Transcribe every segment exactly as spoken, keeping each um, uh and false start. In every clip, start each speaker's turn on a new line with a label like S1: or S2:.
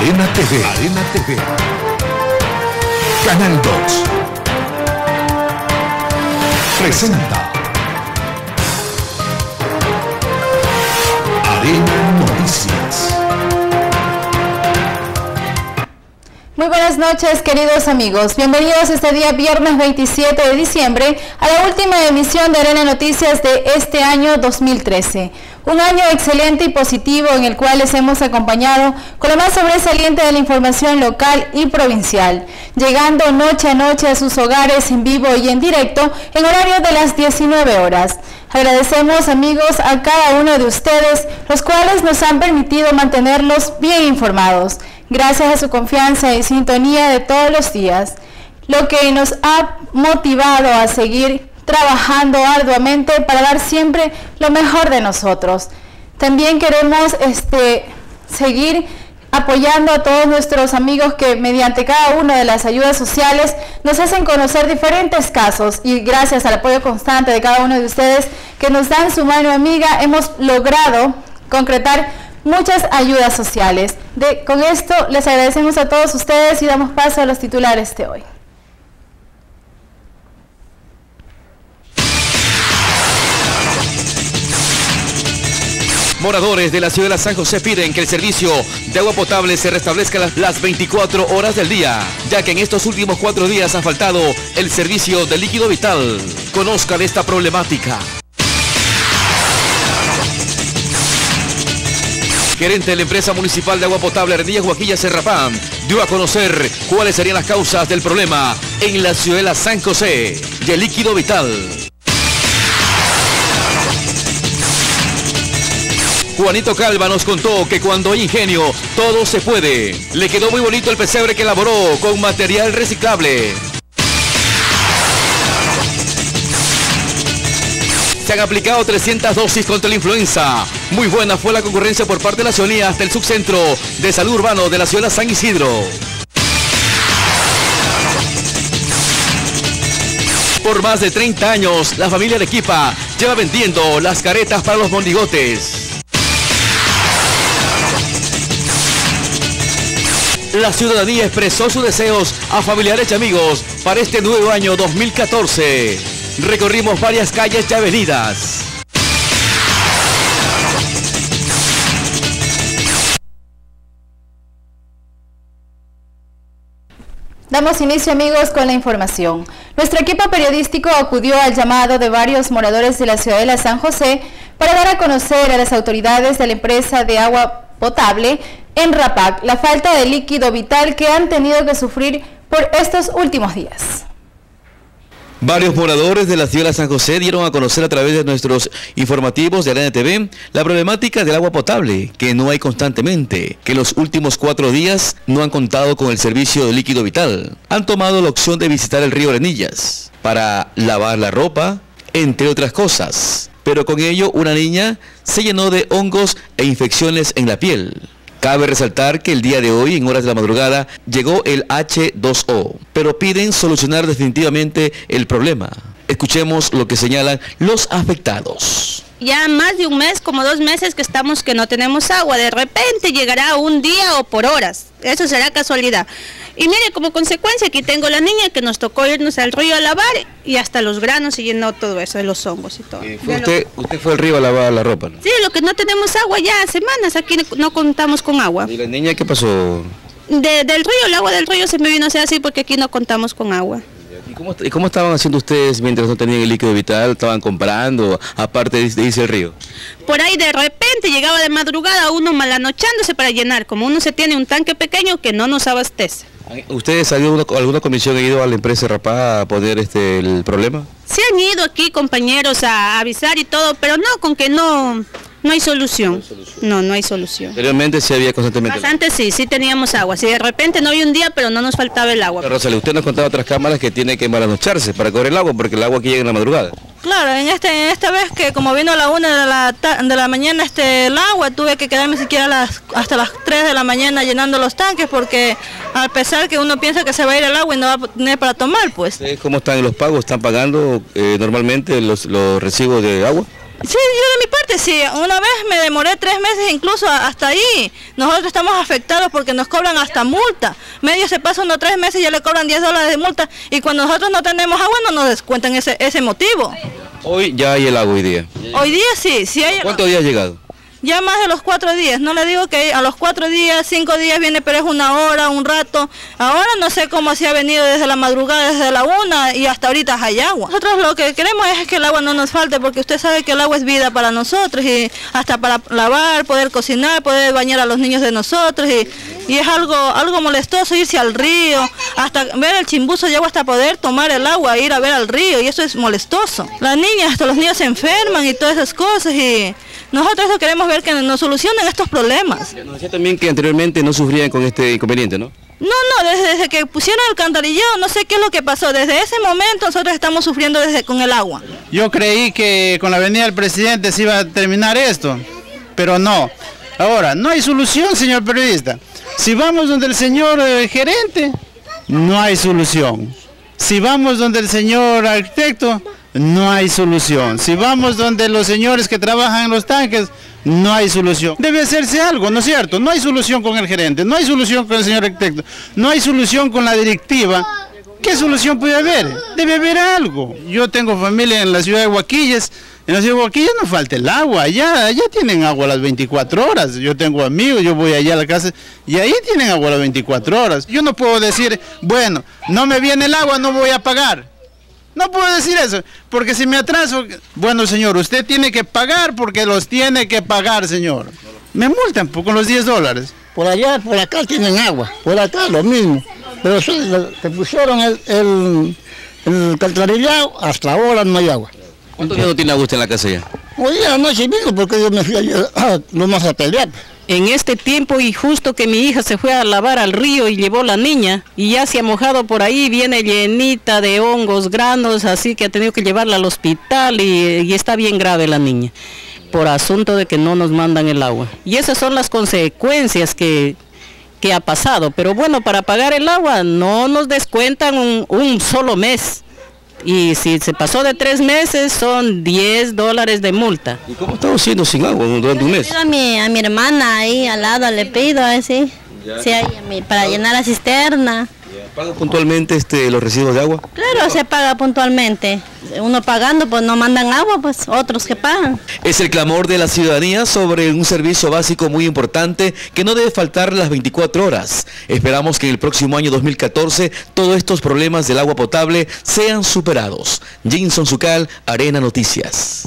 S1: Arena T V. Arena T V. Canal dos. Presenta Arena Noticias.
S2: Muy buenas noches, queridos amigos. Bienvenidos este día viernes veintisiete de diciembre a la última emisión de Arena Noticias de este año dos mil trece. Un año excelente y positivo en el cual les hemos acompañado con lo más sobresaliente de la información local y provincial, llegando noche a noche a sus hogares en vivo y en directo en horario de las diecinueve horas. Agradecemos, amigos, a cada uno de ustedes, los cuales nos han permitido mantenerlos bien informados, gracias a su confianza y sintonía de todos los días, lo que nos ha motivado a seguir trabajando arduamente para dar siempre lo mejor de nosotros. También queremos este, seguir apoyando a todos nuestros amigos que mediante cada una de las ayudas sociales nos hacen conocer diferentes casos, y gracias al apoyo constante de cada uno de ustedes que nos dan su mano amiga hemos logrado concretar muchas ayudas sociales. De, con esto les agradecemos a todos ustedes y damos paso a los titulares de hoy.
S3: Moradores de la ciudad de San José piden que el servicio de agua potable se restablezca las veinticuatro horas del día, ya que en estos últimos cuatro días ha faltado el servicio de líquido vital. Conozcan esta problemática. Gerente de la empresa municipal de agua potable Arenillas Huaquilla Serrapán dio a conocer cuáles serían las causas del problema en la ciudad de San José de líquido vital. Juanito Calva nos contó que cuando hay ingenio, todo se puede. Le quedó muy bonito el pesebre que elaboró con material reciclable. Se han aplicado trescientas dosis contra la influenza. Muy buena fue la concurrencia por parte de la ciudadanía hasta el subcentro de salud urbano de la ciudad de San Isidro. Por más de treinta años, la familia Arequipa lleva vendiendo las caretas para los monigotes. La ciudadanía expresó sus deseos a familiares y amigos para este nuevo año dos mil catorce. Recorrimos varias calles y avenidas.
S2: Damos inicio, amigos, con la información. Nuestro equipo periodístico acudió al llamado de varios moradores de la ciudad de San José para dar a conocer a las autoridades de la empresa de agua potable en Rapac la falta de líquido vital que han tenido que sufrir por estos últimos días.
S3: Varios moradores de la ciudad de San José dieron a conocer a través de nuestros informativos de Arena T V la problemática del agua potable, que no hay constantemente, que los últimos cuatro días no han contado con el servicio de líquido vital. Han tomado la opción de visitar el río Arenillas para lavar la ropa, entre otras cosas, pero con ello una niña se llenó de hongos e infecciones en la piel. Cabe resaltar que el día de hoy, en horas de la madrugada, llegó el H dos O, pero piden solucionar definitivamente el problema. Escuchemos lo que señalan los afectados.
S4: Ya más de un mes, como dos meses que estamos que no tenemos agua, de repente llegará un día o por horas, eso será casualidad. Y mire, como consecuencia aquí tengo la niña que nos tocó irnos al río a lavar y hasta los granos se llenó todo eso de los hongos y todo.
S3: Eh, fue usted, lo... usted fue al río a lavar la ropa, ¿no?
S4: Sí, lo que no tenemos agua ya semanas, aquí no contamos con agua.
S3: ¿Y la niña qué pasó?
S4: De, del río, el agua del río se me vino a hacer así porque aquí no contamos con agua.
S3: ¿Y cómo, ¿Y cómo estaban haciendo ustedes mientras no tenían el líquido vital? ¿Estaban comprando, aparte de, de irse al río?
S4: Por ahí de repente llegaba de madrugada uno malanochándose para llenar, como uno se tiene un tanque pequeño que no nos abastece.
S3: ¿Ustedes alguna, alguna comisión han ido a la empresa Rapá a poner este, el problema?
S4: Sí han ido aquí compañeros a avisar y todo, pero no, con que no... No hay solución. No hay solución. No, no hay solución.
S3: Anteriormente sí había constantemente.
S4: Bastante sí, sí teníamos agua. Si de repente no había un día, pero no nos faltaba el agua.
S3: Pero Rosalía, usted nos contaba otras cámaras que tiene que malanocharse para correr el agua, porque el agua aquí llega en la madrugada.
S5: Claro, en este, en esta vez que como vino a la una de la, de la mañana este el agua, tuve que quedarme siquiera las, hasta las tres de la mañana llenando los tanques, porque a pesar que uno piensa que se va a ir el agua y no va a tener para tomar, pues.
S3: ¿Cómo están los pagos? ¿Están pagando eh, normalmente los, los recibos de agua?
S5: Sí, yo de mi parte sí, una vez me demoré tres meses incluso hasta ahí. Nosotros estamos afectados porque nos cobran hasta multa. Medio se pasa unos tres meses y ya le cobran diez dólares de multa y cuando nosotros no tenemos agua no nos descuentan ese, ese motivo.
S3: Hoy ya hay el agua hoy día.
S5: Hoy día sí, sí hay.
S3: ¿Cuántos días ha llegado?
S5: Ya más de los cuatro días, no le digo que a los cuatro días, cinco días viene, pero es una hora, un rato. Ahora no sé cómo se ha venido desde la madrugada, desde la una y hasta ahorita hay agua. Nosotros lo que queremos es que el agua no nos falte, porque usted sabe que el agua es vida para nosotros, y hasta para lavar, poder cocinar, poder bañar a los niños de nosotros, y, y es algo, algo molestoso irse al río, hasta ver el chimbuzo de agua, hasta poder tomar el agua, ir a ver al río, y eso es molestoso. Las niñas, hasta los niños se enferman y todas esas cosas, y nosotros eso queremos ver que nos solucionen estos problemas.
S3: Nos decía también que anteriormente no sufrían con este inconveniente, ¿no?
S5: No, no, desde, desde que pusieron el alcantarillado, no sé qué es lo que pasó. Desde ese momento nosotros estamos sufriendo desde con el agua.
S6: Yo creí que con la venida del presidente se iba a terminar esto, pero no. Ahora, no hay solución, señor periodista. Si vamos donde el señor eh, gerente, no hay solución. Si vamos donde el señor arquitecto, no hay solución. Si vamos donde los señores que trabajan en los tanques, no hay solución. Debe hacerse algo, ¿no es cierto? No hay solución con el gerente, no hay solución con el señor arquitecto, no hay solución con la directiva. ¿Qué solución puede haber? Debe haber algo. Yo tengo familia en la ciudad de Huaquillas. En la ciudad de Huaquillas no falta el agua, allá, allá tienen agua las veinticuatro horas. Yo tengo amigos, yo voy allá a la casa y ahí tienen agua las veinticuatro horas. Yo no puedo decir, bueno, no me viene el agua, no voy a pagar. No puedo decir eso, porque si me atraso, bueno señor, usted tiene que pagar porque los tiene que pagar, señor. Me multan con los diez dólares.
S7: Por allá, por acá tienen agua, por acá lo mismo. Pero sí, te pusieron el, el, el alcantarillado, hasta ahora no hay agua.
S3: ¿Cuántos días no tiene agua usted en la casa ya?
S7: Hoy día no se vino porque yo me fui ayer, ah, no más a pelear.
S8: En este tiempo y justo que mi hija se fue a lavar al río y llevó la niña y ya se ha mojado por ahí, viene llenita de hongos, granos, así que ha tenido que llevarla al hospital y, y está bien grave la niña por asunto de que no nos mandan el agua. Y esas son las consecuencias que, que ha pasado, pero bueno, para pagar el agua no nos descuentan un, un solo mes. Y si se pasó de tres meses son diez dólares de multa.
S3: ¿Y cómo estamos siendo sin agua durante un mes?
S9: A mi, a mi hermana ahí al lado le pido así, sí, a mi, para llenar la cisterna.
S3: ¿Paga puntualmente este, los residuos de agua?
S9: Claro, se paga puntualmente. Uno pagando, pues no mandan agua, pues otros que pagan.
S3: Es el clamor de la ciudadanía sobre un servicio básico muy importante que no debe faltar las veinticuatro horas. Esperamos que en el próximo año dos mil catorce todos estos problemas del agua potable sean superados. Jinson Zucal, Arena Noticias.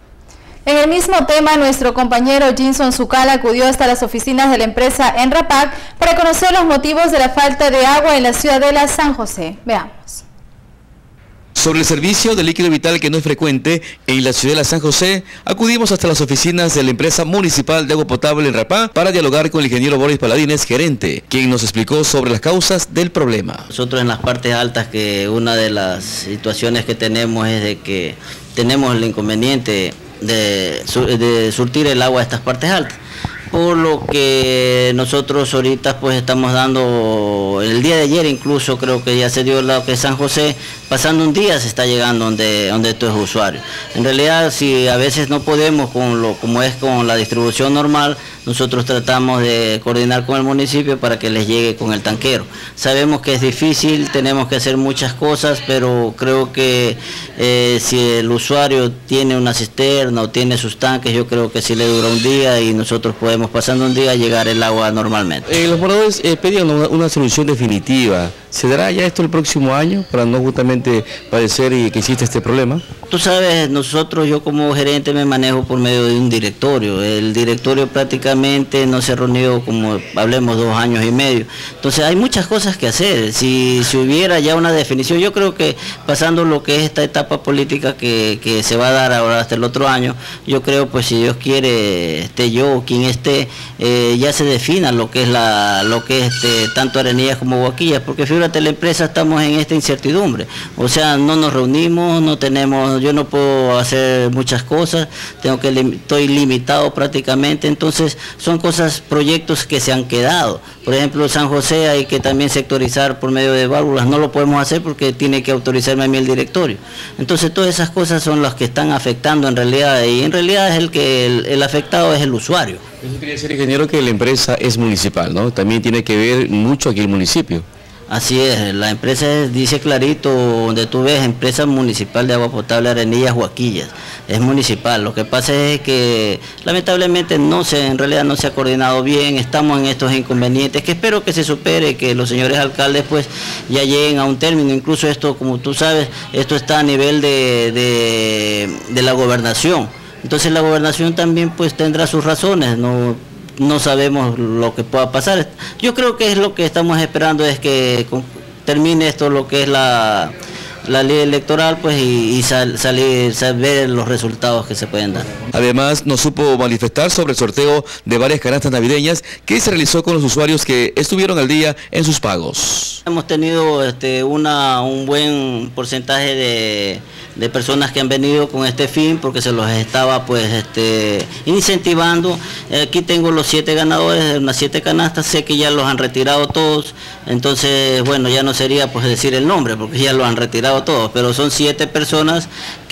S2: En el mismo tema, nuestro compañero Jinson Zucal acudió hasta las oficinas de la empresa Enrapac para conocer los motivos de la falta de agua en la ciudadela San José. Veamos.
S3: Sobre el servicio de líquido vital que no es frecuente en la ciudadela San José, acudimos hasta las oficinas de la empresa municipal de agua potable Enrapac para dialogar con el ingeniero Boris Paladines, gerente, quien nos explicó sobre las causas del problema.
S10: Nosotros en las partes altas, que una de las situaciones que tenemos es de que tenemos el inconveniente De, de surtir el agua a estas partes altas, por lo que nosotros ahorita pues estamos dando, el día de ayer incluso creo que ya se dio el lado que San José, pasando un día se está llegando donde, donde estos usuarios. En realidad, si a veces no podemos con lo como es con la distribución normal, nosotros tratamos de coordinar con el municipio para que les llegue con el tanquero. Sabemos que es difícil, tenemos que hacer muchas cosas, pero creo que eh, si el usuario tiene una cisterna o tiene sus tanques, yo creo que sí le dura un día y nosotros podemos pasando un día llegar el agua normalmente.
S3: Eh, los moradores eh, pedían una, una solución definitiva. ¿Se dará ya esto el próximo año para no justamente padecer y que existe este problema?
S10: Tú sabes, nosotros, yo como gerente me manejo por medio de un directorio. El directorio prácticamente no se ha reunido como hablemos dos años y medio. Entonces hay muchas cosas que hacer. Si, si hubiera ya una definición, yo creo que pasando lo que es esta etapa política que, que se va a dar ahora hasta el otro año, yo creo pues si Dios quiere, esté yo o quien esté, eh, ya se defina lo que es la, lo que es este, tanto Arenillas como Huaquillas, porque fíjate figúrate, la empresa estamos en esta incertidumbre, o sea, no nos reunimos, no tenemos, yo no puedo hacer muchas cosas, tengo que, estoy limitado prácticamente, entonces son cosas, proyectos que se han quedado. Por ejemplo, San José hay que también sectorizar por medio de válvulas, no lo podemos hacer porque tiene que autorizarme a mí el directorio. Entonces todas esas cosas son las que están afectando en realidad, y en realidad es el que el, el afectado es el usuario.
S3: Eso quiere decir, ingeniero, que la empresa es municipal, ¿no? También tiene que ver mucho aquí el municipio.
S10: Así es, la empresa es, dice clarito, donde tú ves, empresa municipal de agua potable Arenillas Huaquillas, es municipal. Lo que pasa es que lamentablemente no se, en realidad no se ha coordinado bien, estamos en estos inconvenientes que espero que se supere, que los señores alcaldes pues ya lleguen a un término. Incluso esto, como tú sabes, esto está a nivel de, de, de la gobernación. Entonces la gobernación también pues tendrá sus razones, no no sabemos lo que pueda pasar. Yo creo que es lo que estamos esperando, es que termine esto, lo que es la, la ley electoral, pues, y, y sal, salir, saber los resultados que se pueden dar.
S3: Además, nos supo manifestar sobre el sorteo de varias canastas navideñas que se realizó con los usuarios que estuvieron al día en sus pagos.
S10: Hemos tenido este, una, un buen porcentaje de, de personas que han venido con este fin, porque se los estaba pues este, incentivando. Aquí tengo los siete ganadores de unas siete canastas, sé que ya los han retirado todos, entonces bueno, ya no sería pues decir el nombre, porque ya lo han retirado todos, pero son siete personas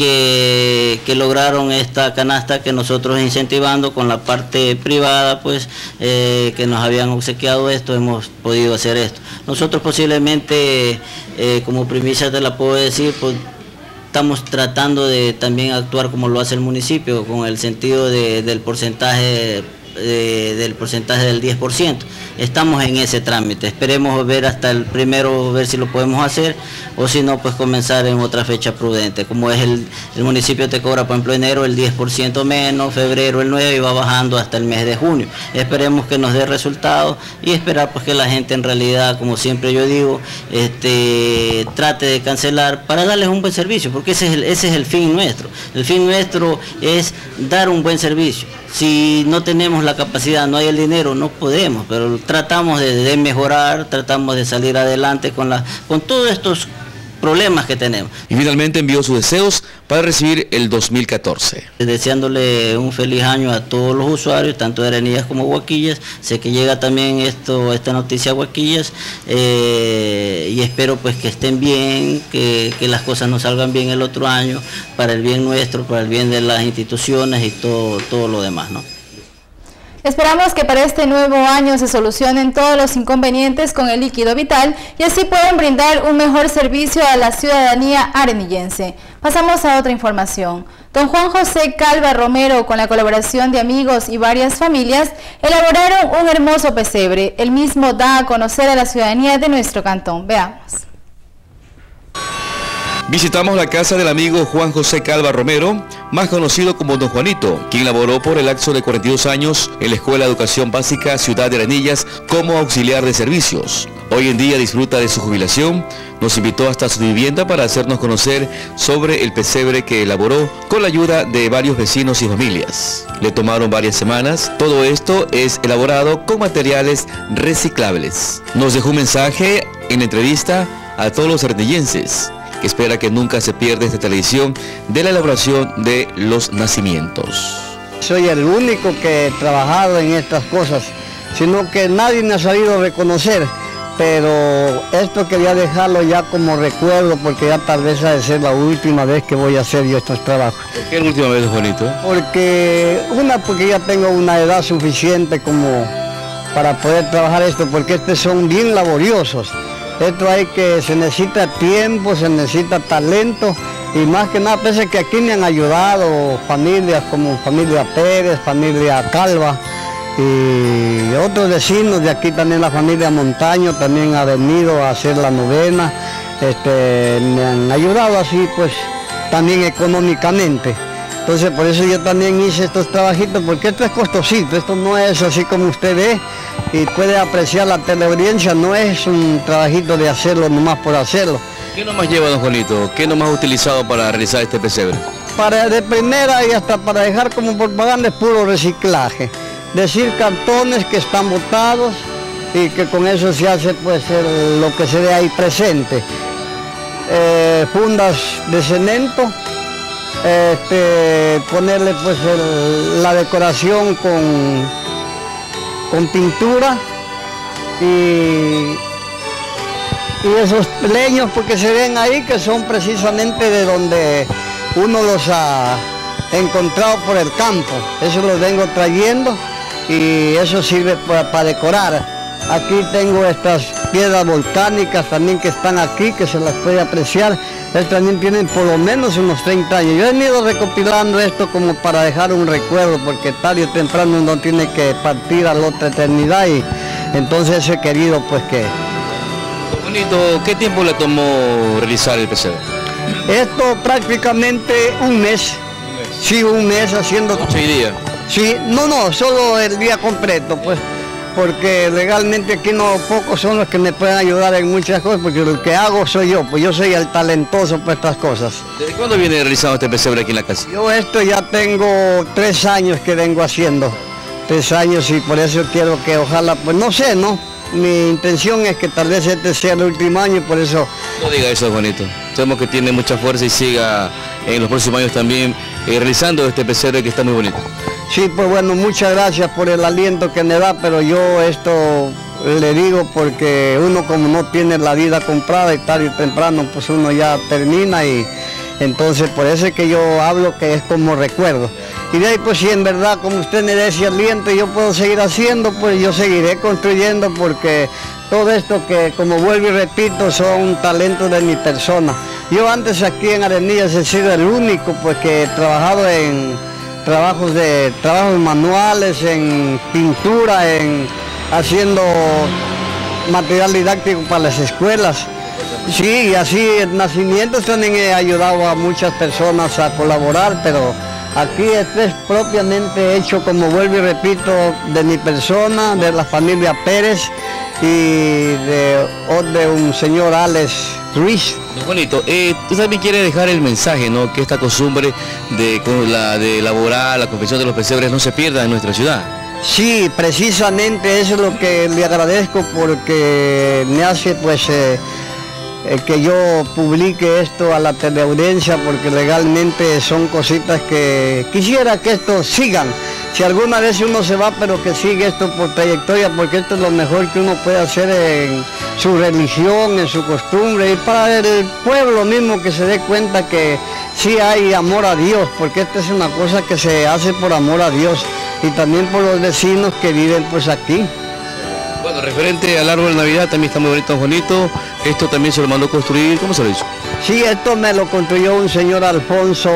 S10: que, que lograron esta canasta que nosotros incentivando con la parte privada, pues eh, que nos habían obsequiado esto, hemos podido hacer esto. Nosotros posiblemente, eh, como primicia te la puedo decir, pues estamos tratando de también actuar como lo hace el municipio, con el sentido de, del porcentaje de, del porcentaje del diez por ciento. Estamos en ese trámite, esperemos ver hasta el primero, ver si lo podemos hacer, o si no, pues comenzar en otra fecha prudente. Como es el, el municipio te cobra, por ejemplo, enero el diez por ciento menos, febrero el nueve por ciento y va bajando hasta el mes de junio. Esperemos que nos dé resultados y esperar pues que la gente en realidad, como siempre yo digo, este, trate de cancelar para darles un buen servicio, porque ese es el, ese es el fin nuestro. El fin nuestro es dar un buen servicio. Si no tenemos la capacidad, no hay el dinero, no podemos, pero tratamos de, de mejorar, tratamos de salir adelante con, la, con todos estos problemas que tenemos.
S3: Y finalmente envió sus deseos para recibir el dos mil catorce.
S10: Deseándole un feliz año a todos los usuarios, tanto de Arenillas como Huaquillas. Sé que llega también esto, esta noticia a Huaquillas, eh, y espero pues que estén bien, que, que las cosas nos salgan bien el otro año, para el bien nuestro, para el bien de las instituciones y todo, todo lo demás, ¿no?
S2: Esperamos que para este nuevo año se solucionen todos los inconvenientes con el líquido vital y así puedan brindar un mejor servicio a la ciudadanía arenillense. Pasamos a otra información. Don Juan José Calva Romero, con la colaboración de amigos y varias familias, elaboraron un hermoso pesebre. El mismo da a conocer a la ciudadanía de nuestro cantón. Veamos.
S3: Visitamos la casa del amigo Juan José Calva Romero, más conocido como Don Juanito, quien laboró por el lapso de cuarenta y dos años en la Escuela de Educación Básica Ciudad de Arenillas como auxiliar de servicios. Hoy en día disfruta de su jubilación, nos invitó hasta su vivienda para hacernos conocer sobre el pesebre que elaboró con la ayuda de varios vecinos y familias. Le tomaron varias semanas, todo esto es elaborado con materiales reciclables. Nos dejó un mensaje en entrevista a todos los arenillenses, que espera que nunca se pierda esta tradición de la elaboración de los nacimientos.
S7: Soy el único que he trabajado en estas cosas, sino que nadie me ha sabido reconocer, pero esto quería dejarlo ya como recuerdo, porque ya tal vez ha de ser la última vez que voy a hacer yo estos trabajos.
S3: ¿Por qué la última vez, Juanito?
S7: Porque una, porque ya tengo una edad suficiente como para poder trabajar esto, porque estos son bien laboriosos. Esto hay que, se necesita tiempo, se necesita talento y más que nada, pese que aquí me han ayudado familias como familia Pérez, familia Calva y otros vecinos de aquí, también la familia Montaño también ha venido a hacer la novena, este, me han ayudado así pues también económicamente. Entonces por eso yo también hice estos trabajitos, porque esto es costosito, esto no es así como usted ve y puede apreciar la teleaudiencia, no es un trabajito de hacerlo nomás por hacerlo.
S3: ¿Qué nomás lleva, don Juanito? ¿Qué nomás ha utilizado para realizar este pesebre?
S7: Para de primera y hasta para dejar como propaganda es puro reciclaje. Decir cartones que están botados, y que con eso se hace pues el, lo que se ve ahí presente. Eh, fundas de cemento, este, ponerle pues el, la decoración con, con pintura y, y esos leños porque se ven ahí que son precisamente de donde uno los ha encontrado por el campo. Eso los vengo trayendo y eso sirve para, para decorar. Aquí tengo estas piedras volcánicas también que están aquí, que se las puede apreciar. Estas también tienen por lo menos unos treinta años. Yo he venido recopilando esto como para dejar un recuerdo, porque tarde o temprano uno tiene que partir a la otra eternidad y entonces he querido pues que...
S3: Bonito, ¿qué tiempo le tomó realizar el pesebre?
S7: Esto prácticamente un mes. Sí, un mes haciendo...
S3: ¿Noche y día?
S7: Sí, no, no, solo el día completo, pues. Porque legalmente aquí no pocos son los que me pueden ayudar en muchas cosas, porque lo que hago soy yo, pues yo soy el talentoso para estas cosas.
S3: ¿Desde cuándo viene realizando este pesebre aquí en la casa?
S7: Yo esto ya tengo tres años que vengo haciendo, tres años y por eso quiero que ojalá, pues no sé, ¿no? Mi intención es que tal vez este sea el último año y por eso...
S3: No diga eso, bonito. Sabemos que tiene mucha fuerza y siga en los próximos años también eh, realizando este pesebre que está muy bonito.
S7: Sí, pues bueno, muchas gracias por el aliento que me da, pero yo esto le digo porque uno como no tiene la vida comprada y tarde y temprano, pues uno ya termina y entonces por eso es que yo hablo que es como recuerdo. Y de ahí pues si en verdad como usted me da ese aliento y yo puedo seguir haciendo, pues yo seguiré construyendo porque todo esto que como vuelvo y repito son talentos de mi persona. Yo antes aquí en Arenillas he sido el único pues que he trabajado en trabajos de trabajos manuales, en pintura, en haciendo material didáctico para las escuelas. Sí, y así en nacimientos también he ayudado a muchas personas a colaborar, pero aquí esto es propiamente hecho, como vuelvo y repito, de mi persona, de la familia Pérez y de, o de un señor Alex Ruiz.
S3: Muy bonito. Eh, tú también quieres dejar el mensaje, ¿no? Que esta costumbre de, con la, de elaborar la confección de los pesebres no se pierda en nuestra ciudad.
S7: Sí, precisamente eso es lo que le agradezco porque me hace pues eh, eh, que yo publique esto a la teleaudiencia porque legalmente son cositas que quisiera que esto sigan. Si alguna vez uno se va, pero que sigue esto por trayectoria, porque esto es lo mejor que uno puede hacer en su religión, en su costumbre, y para el pueblo mismo que se dé cuenta que sí hay amor a Dios, porque esta es una cosa que se hace por amor a Dios, y también por los vecinos que viven pues aquí.
S3: Bueno, referente al árbol de Navidad, también está muy bonito, bonito. Esto también se lo mandó construir, ¿cómo se lo hizo?
S7: Sí, esto me lo construyó un señor Alfonso...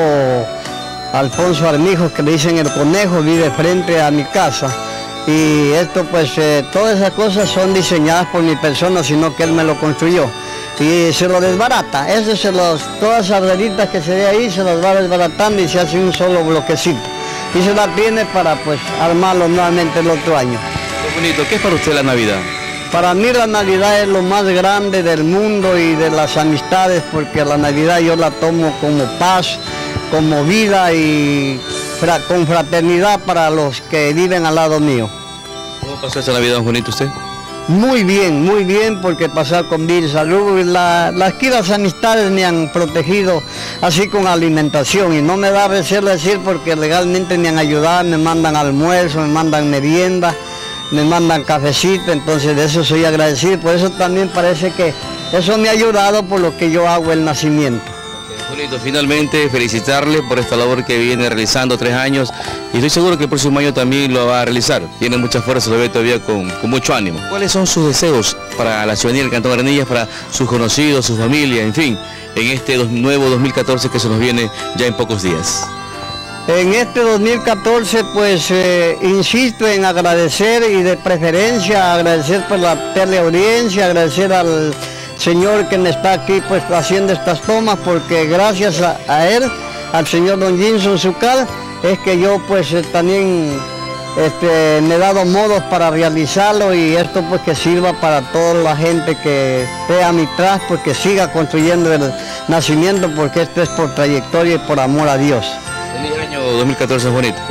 S7: Alfonso Armijos, que le dicen el Conejo, vive frente a mi casa. Y esto pues, eh, todas esas cosas son diseñadas por mi persona, sino que él me lo construyó. Y se lo desbarata, eso se los, todas esas rueditas que se ve ahí se las va desbaratando y se hace un solo bloquecito. Y se la tiene para pues armarlo nuevamente el otro año.
S3: Qué bonito, ¿qué es para usted la Navidad?
S7: Para mí la Navidad es lo más grande del mundo y de las amistades, porque la Navidad yo la tomo como paz, como vida y fra con fraternidad para los que viven al lado mío.
S3: ¿Cómo pasó esta Navidad, don Juanito, usted?
S7: Muy bien, muy bien, porque pasar con vida y salud. La, las que las amistades me han protegido así con alimentación y no me da recelo decir porque legalmente me han ayudado, me mandan almuerzo, me mandan merienda, me mandan cafecito, entonces de eso soy agradecido. Por eso también parece que eso me ha ayudado por lo que yo hago el nacimiento.
S3: Bonito, finalmente felicitarle por esta labor que viene realizando tres años y estoy seguro que el próximo año también lo va a realizar. Tiene mucha fuerza, lo ve todavía con, con mucho ánimo. ¿Cuáles son sus deseos para la ciudadanía del Cantón Arenillas, para sus conocidos, su familia, en fin, en este dos, nuevo dos mil catorce que se nos viene ya en pocos días?
S7: En este dos mil catorce pues eh, insisto en agradecer y de preferencia agradecer por la teleaudiencia, agradecer al señor que me está aquí pues haciendo estas tomas porque gracias a, a él, al señor don Jinson Zucal, es que yo pues eh, también este, me he dado modos para realizarlo y esto pues que sirva para toda la gente que esté a mi tras, pues que siga construyendo el nacimiento porque esto es por trayectoria y por amor a Dios.
S3: Feliz año dos mil catorce, bonito.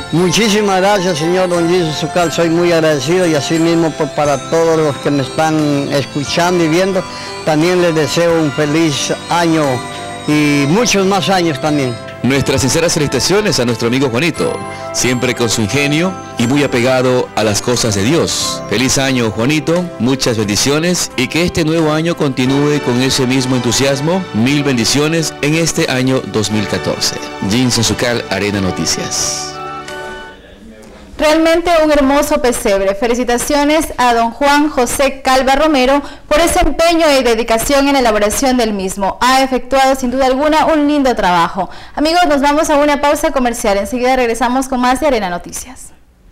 S7: Muchísimas gracias, señor don Jesus Sucal, soy muy agradecido y así mismo pues, para todos los que me están escuchando y viendo, también les deseo un feliz año y muchos más años también.
S3: Nuestras sinceras felicitaciones a nuestro amigo Juanito, siempre con su ingenio y muy apegado a las cosas de Dios. Feliz año, Juanito, muchas bendiciones y que este nuevo año continúe con ese mismo entusiasmo. Mil bendiciones en este año dos mil catorce. Jinson Sucal, Arena Noticias.
S2: Realmente un hermoso pesebre. Felicitaciones a don Juan José Calva Romero por ese empeño y dedicación en la elaboración del mismo. Ha efectuado sin duda alguna un lindo trabajo. Amigos, nos vamos a una pausa comercial. Enseguida regresamos con más de Arena Noticias.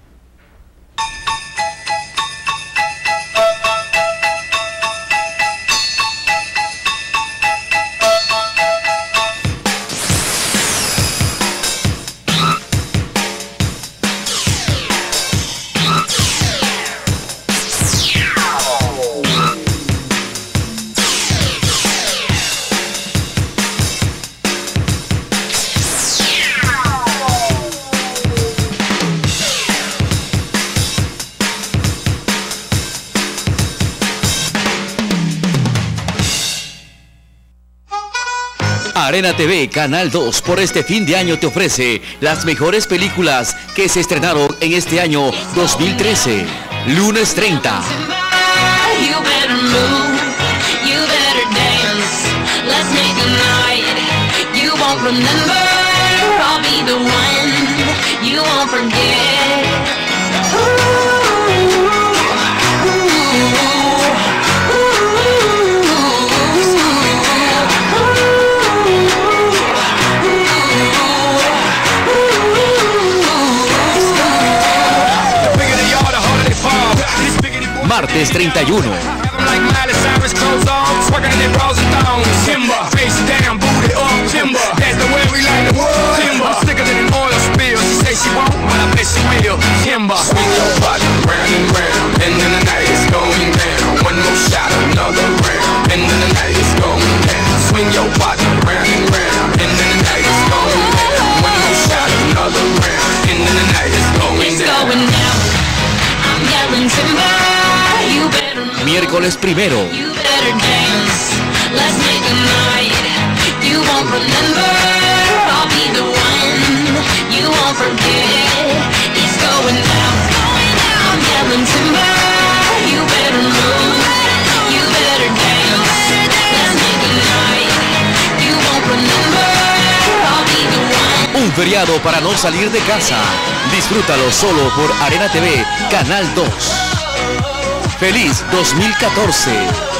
S3: Arena T V Canal dos por este fin de año te ofrece las mejores películas que se estrenaron en este año dos mil trece. Lunes treinta. Martes treinta y uno. Miércoles primero. Un feriado para no salir de casa. Disfrútalo solo por Arena T V Canal dos. ¡Feliz dos mil catorce!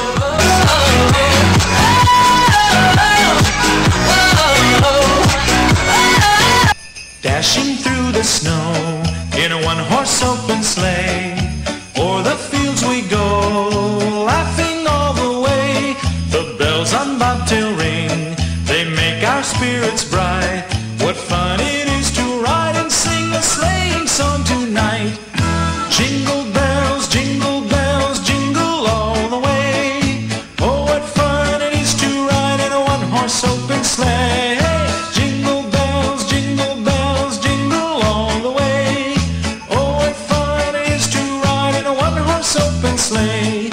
S11: Dashing through the snow in a one-horse open sleigh, o'er the fields we go, laughing all the way. The bells on bobtail ring, they make our spirits bright. What fun it is to ride and sing a sleighing song tonight. Jingle bells, jingle bells, jingle all the way. Oh, what fun it is to ride in a one-horse open sleigh. Jingle bells, jingle bells, jingle all the way. Oh, what fun it is to ride in a one-horse open sleigh.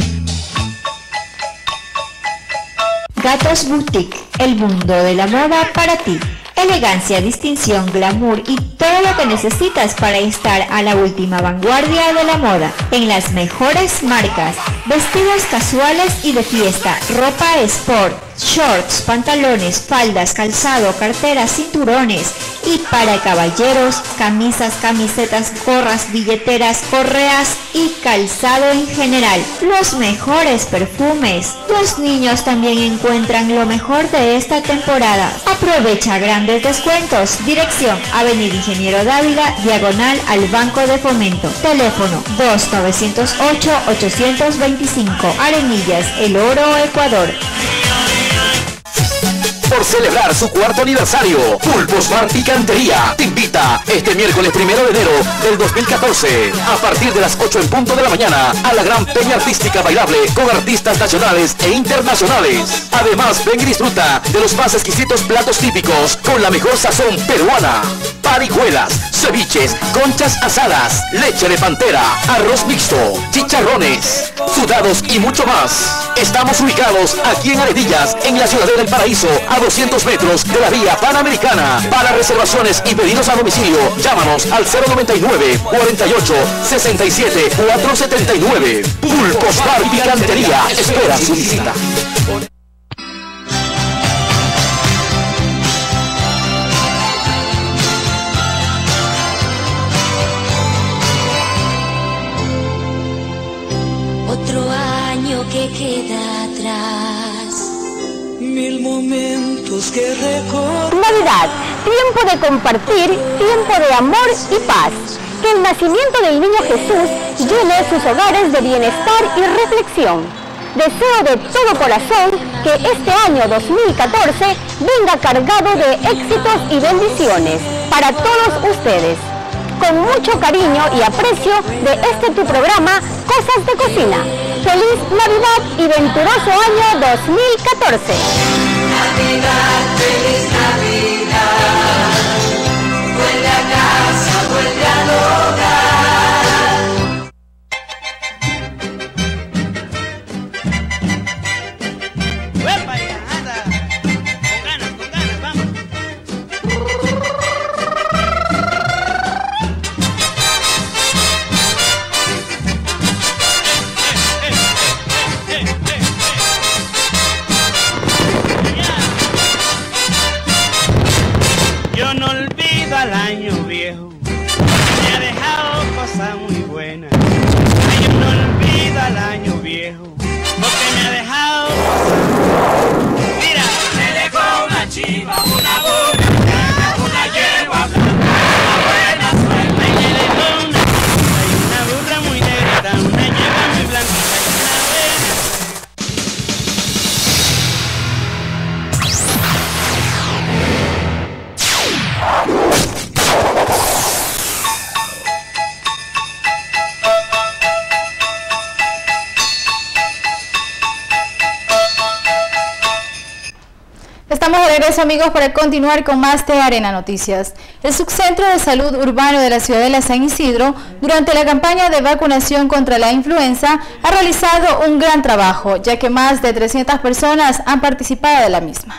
S12: Gatos Boutique, el mundo de la moda para ti. Elegancia, distinción, glamour y todo lo que necesitas para estar a la última vanguardia de la moda. En las mejores marcas, vestidos casuales y de fiesta, ropa sport, shorts, pantalones, faldas, calzado, carteras, cinturones y para caballeros, camisas, camisetas, gorras, billeteras, correas y calzado en general. Los mejores perfumes. Los niños también encuentran lo mejor de esta temporada. Aprovecha grandes descuentos. Dirección Avenida Ingeniero Dávila, diagonal al Banco de Fomento. Teléfono dos nueve cero ocho, ocho dos cinco. Arenillas, El Oro, Ecuador.
S13: por celebrar su cuarto aniversario. Pulpos Bar Picantería te invita este miércoles primero de enero del dos mil catorce a partir de las ocho en punto de la mañana a la gran peña artística bailable con artistas nacionales e internacionales. Además, ven y disfruta de los más exquisitos platos típicos con la mejor sazón peruana. Parihuelas, ceviches, conchas asadas, leche de pantera, arroz mixto, chicharrones, sudados y mucho más. Estamos ubicados aquí en Arenillas, en la Ciudadela del Paraíso, a doscientos metros de la vía Panamericana. Para reservaciones y pedidos a domicilio, llámanos al cero noventa y nueve, cuarenta y ocho, sesenta y siete, cuatrocientos setenta y nueve. Pulpos Bar Picantería espera su visita.
S14: Otro año que queda atrás, mil momentos que recordar.
S15: Navidad, tiempo de compartir, tiempo de amor y paz. Que el nacimiento del niño Jesús llene sus hogares de bienestar y reflexión. Deseo de todo corazón que este año dos mil catorce venga cargado de éxitos y bendiciones para todos ustedes. Con mucho cariño y aprecio de este tu programa, Cosas de Cocina. Feliz Navidad y venturoso año dos mil catorce.
S14: Navidad, feliz Navidad. Vuelve a casa, vuelve al hogar.
S16: Yo no olvido al año viejo, me ha dejado cosas muy buenas. Ay, yo no olvido al año viejo, porque me ha dejado cosas. Mira, me dejó una chiva, una burra, una yegua blanca, una buena suerte. Ay, me dejó una chiva y una burra muy negra, una yegua muy blanca y una buena suerte.
S2: Estamos de regreso, amigos, para continuar con más de Arena Noticias. El Subcentro de Salud Urbano de la Ciudadela San Isidro, durante la campaña de vacunación contra la influenza, ha realizado un gran trabajo, ya que más de trescientas personas han participado de la misma.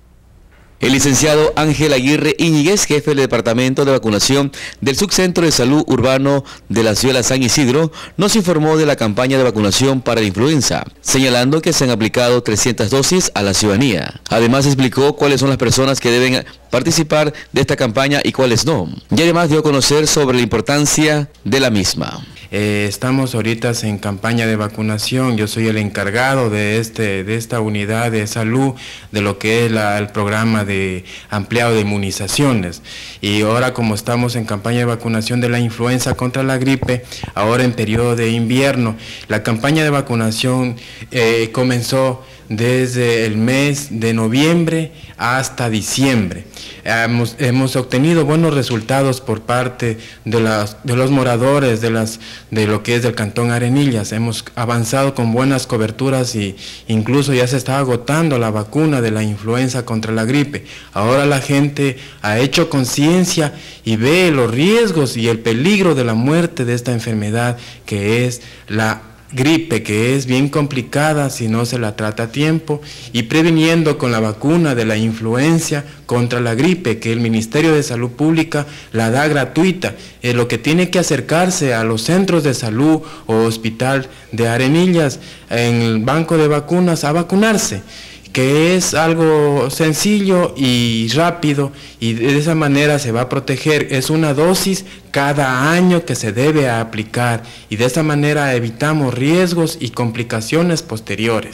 S3: El licenciado Ángel Aguirre Íñiguez, jefe del Departamento de Vacunación del Subcentro de Salud Urbano de la Ciudad de San Isidro, nos informó de la campaña de vacunación para la influenza, señalando que se han aplicado trescientas dosis a la ciudadanía. Además explicó cuáles son las personas que deben participar de esta campaña y cuáles no. Y además dio a conocer sobre la importancia de la misma.
S17: Eh, estamos ahorita en campaña de vacunación. Yo soy el encargado de, este, de esta unidad de salud, de lo que es la, el programa de ampliado de inmunizaciones. Y ahora, como estamos en campaña de vacunación de la influenza contra la gripe, ahora en periodo de invierno, la campaña de vacunación eh, comenzó desde el mes de noviembre hasta diciembre. Hemos, hemos obtenido buenos resultados por parte de, las, de los moradores de, las, de lo que es del Cantón Arenillas. Hemos avanzado con buenas coberturas y incluso ya se está agotando la vacuna de la influenza contra la gripe. Ahora la gente ha hecho conciencia y ve los riesgos y el peligro de la muerte de esta enfermedad que es la gripe, que es bien complicada si no se la trata a tiempo, y previniendo con la vacuna de la influenza contra la gripe, que el Ministerio de Salud Pública la da gratuita. Eh, lo que tiene que acercarse a los centros de salud o hospital de Arenillas, en el banco de vacunas, a vacunarse, que es algo sencillo y rápido, y de esa manera se va a proteger. Es una dosis cada año que se debe aplicar, y de esa manera evitamos riesgos y complicaciones posteriores.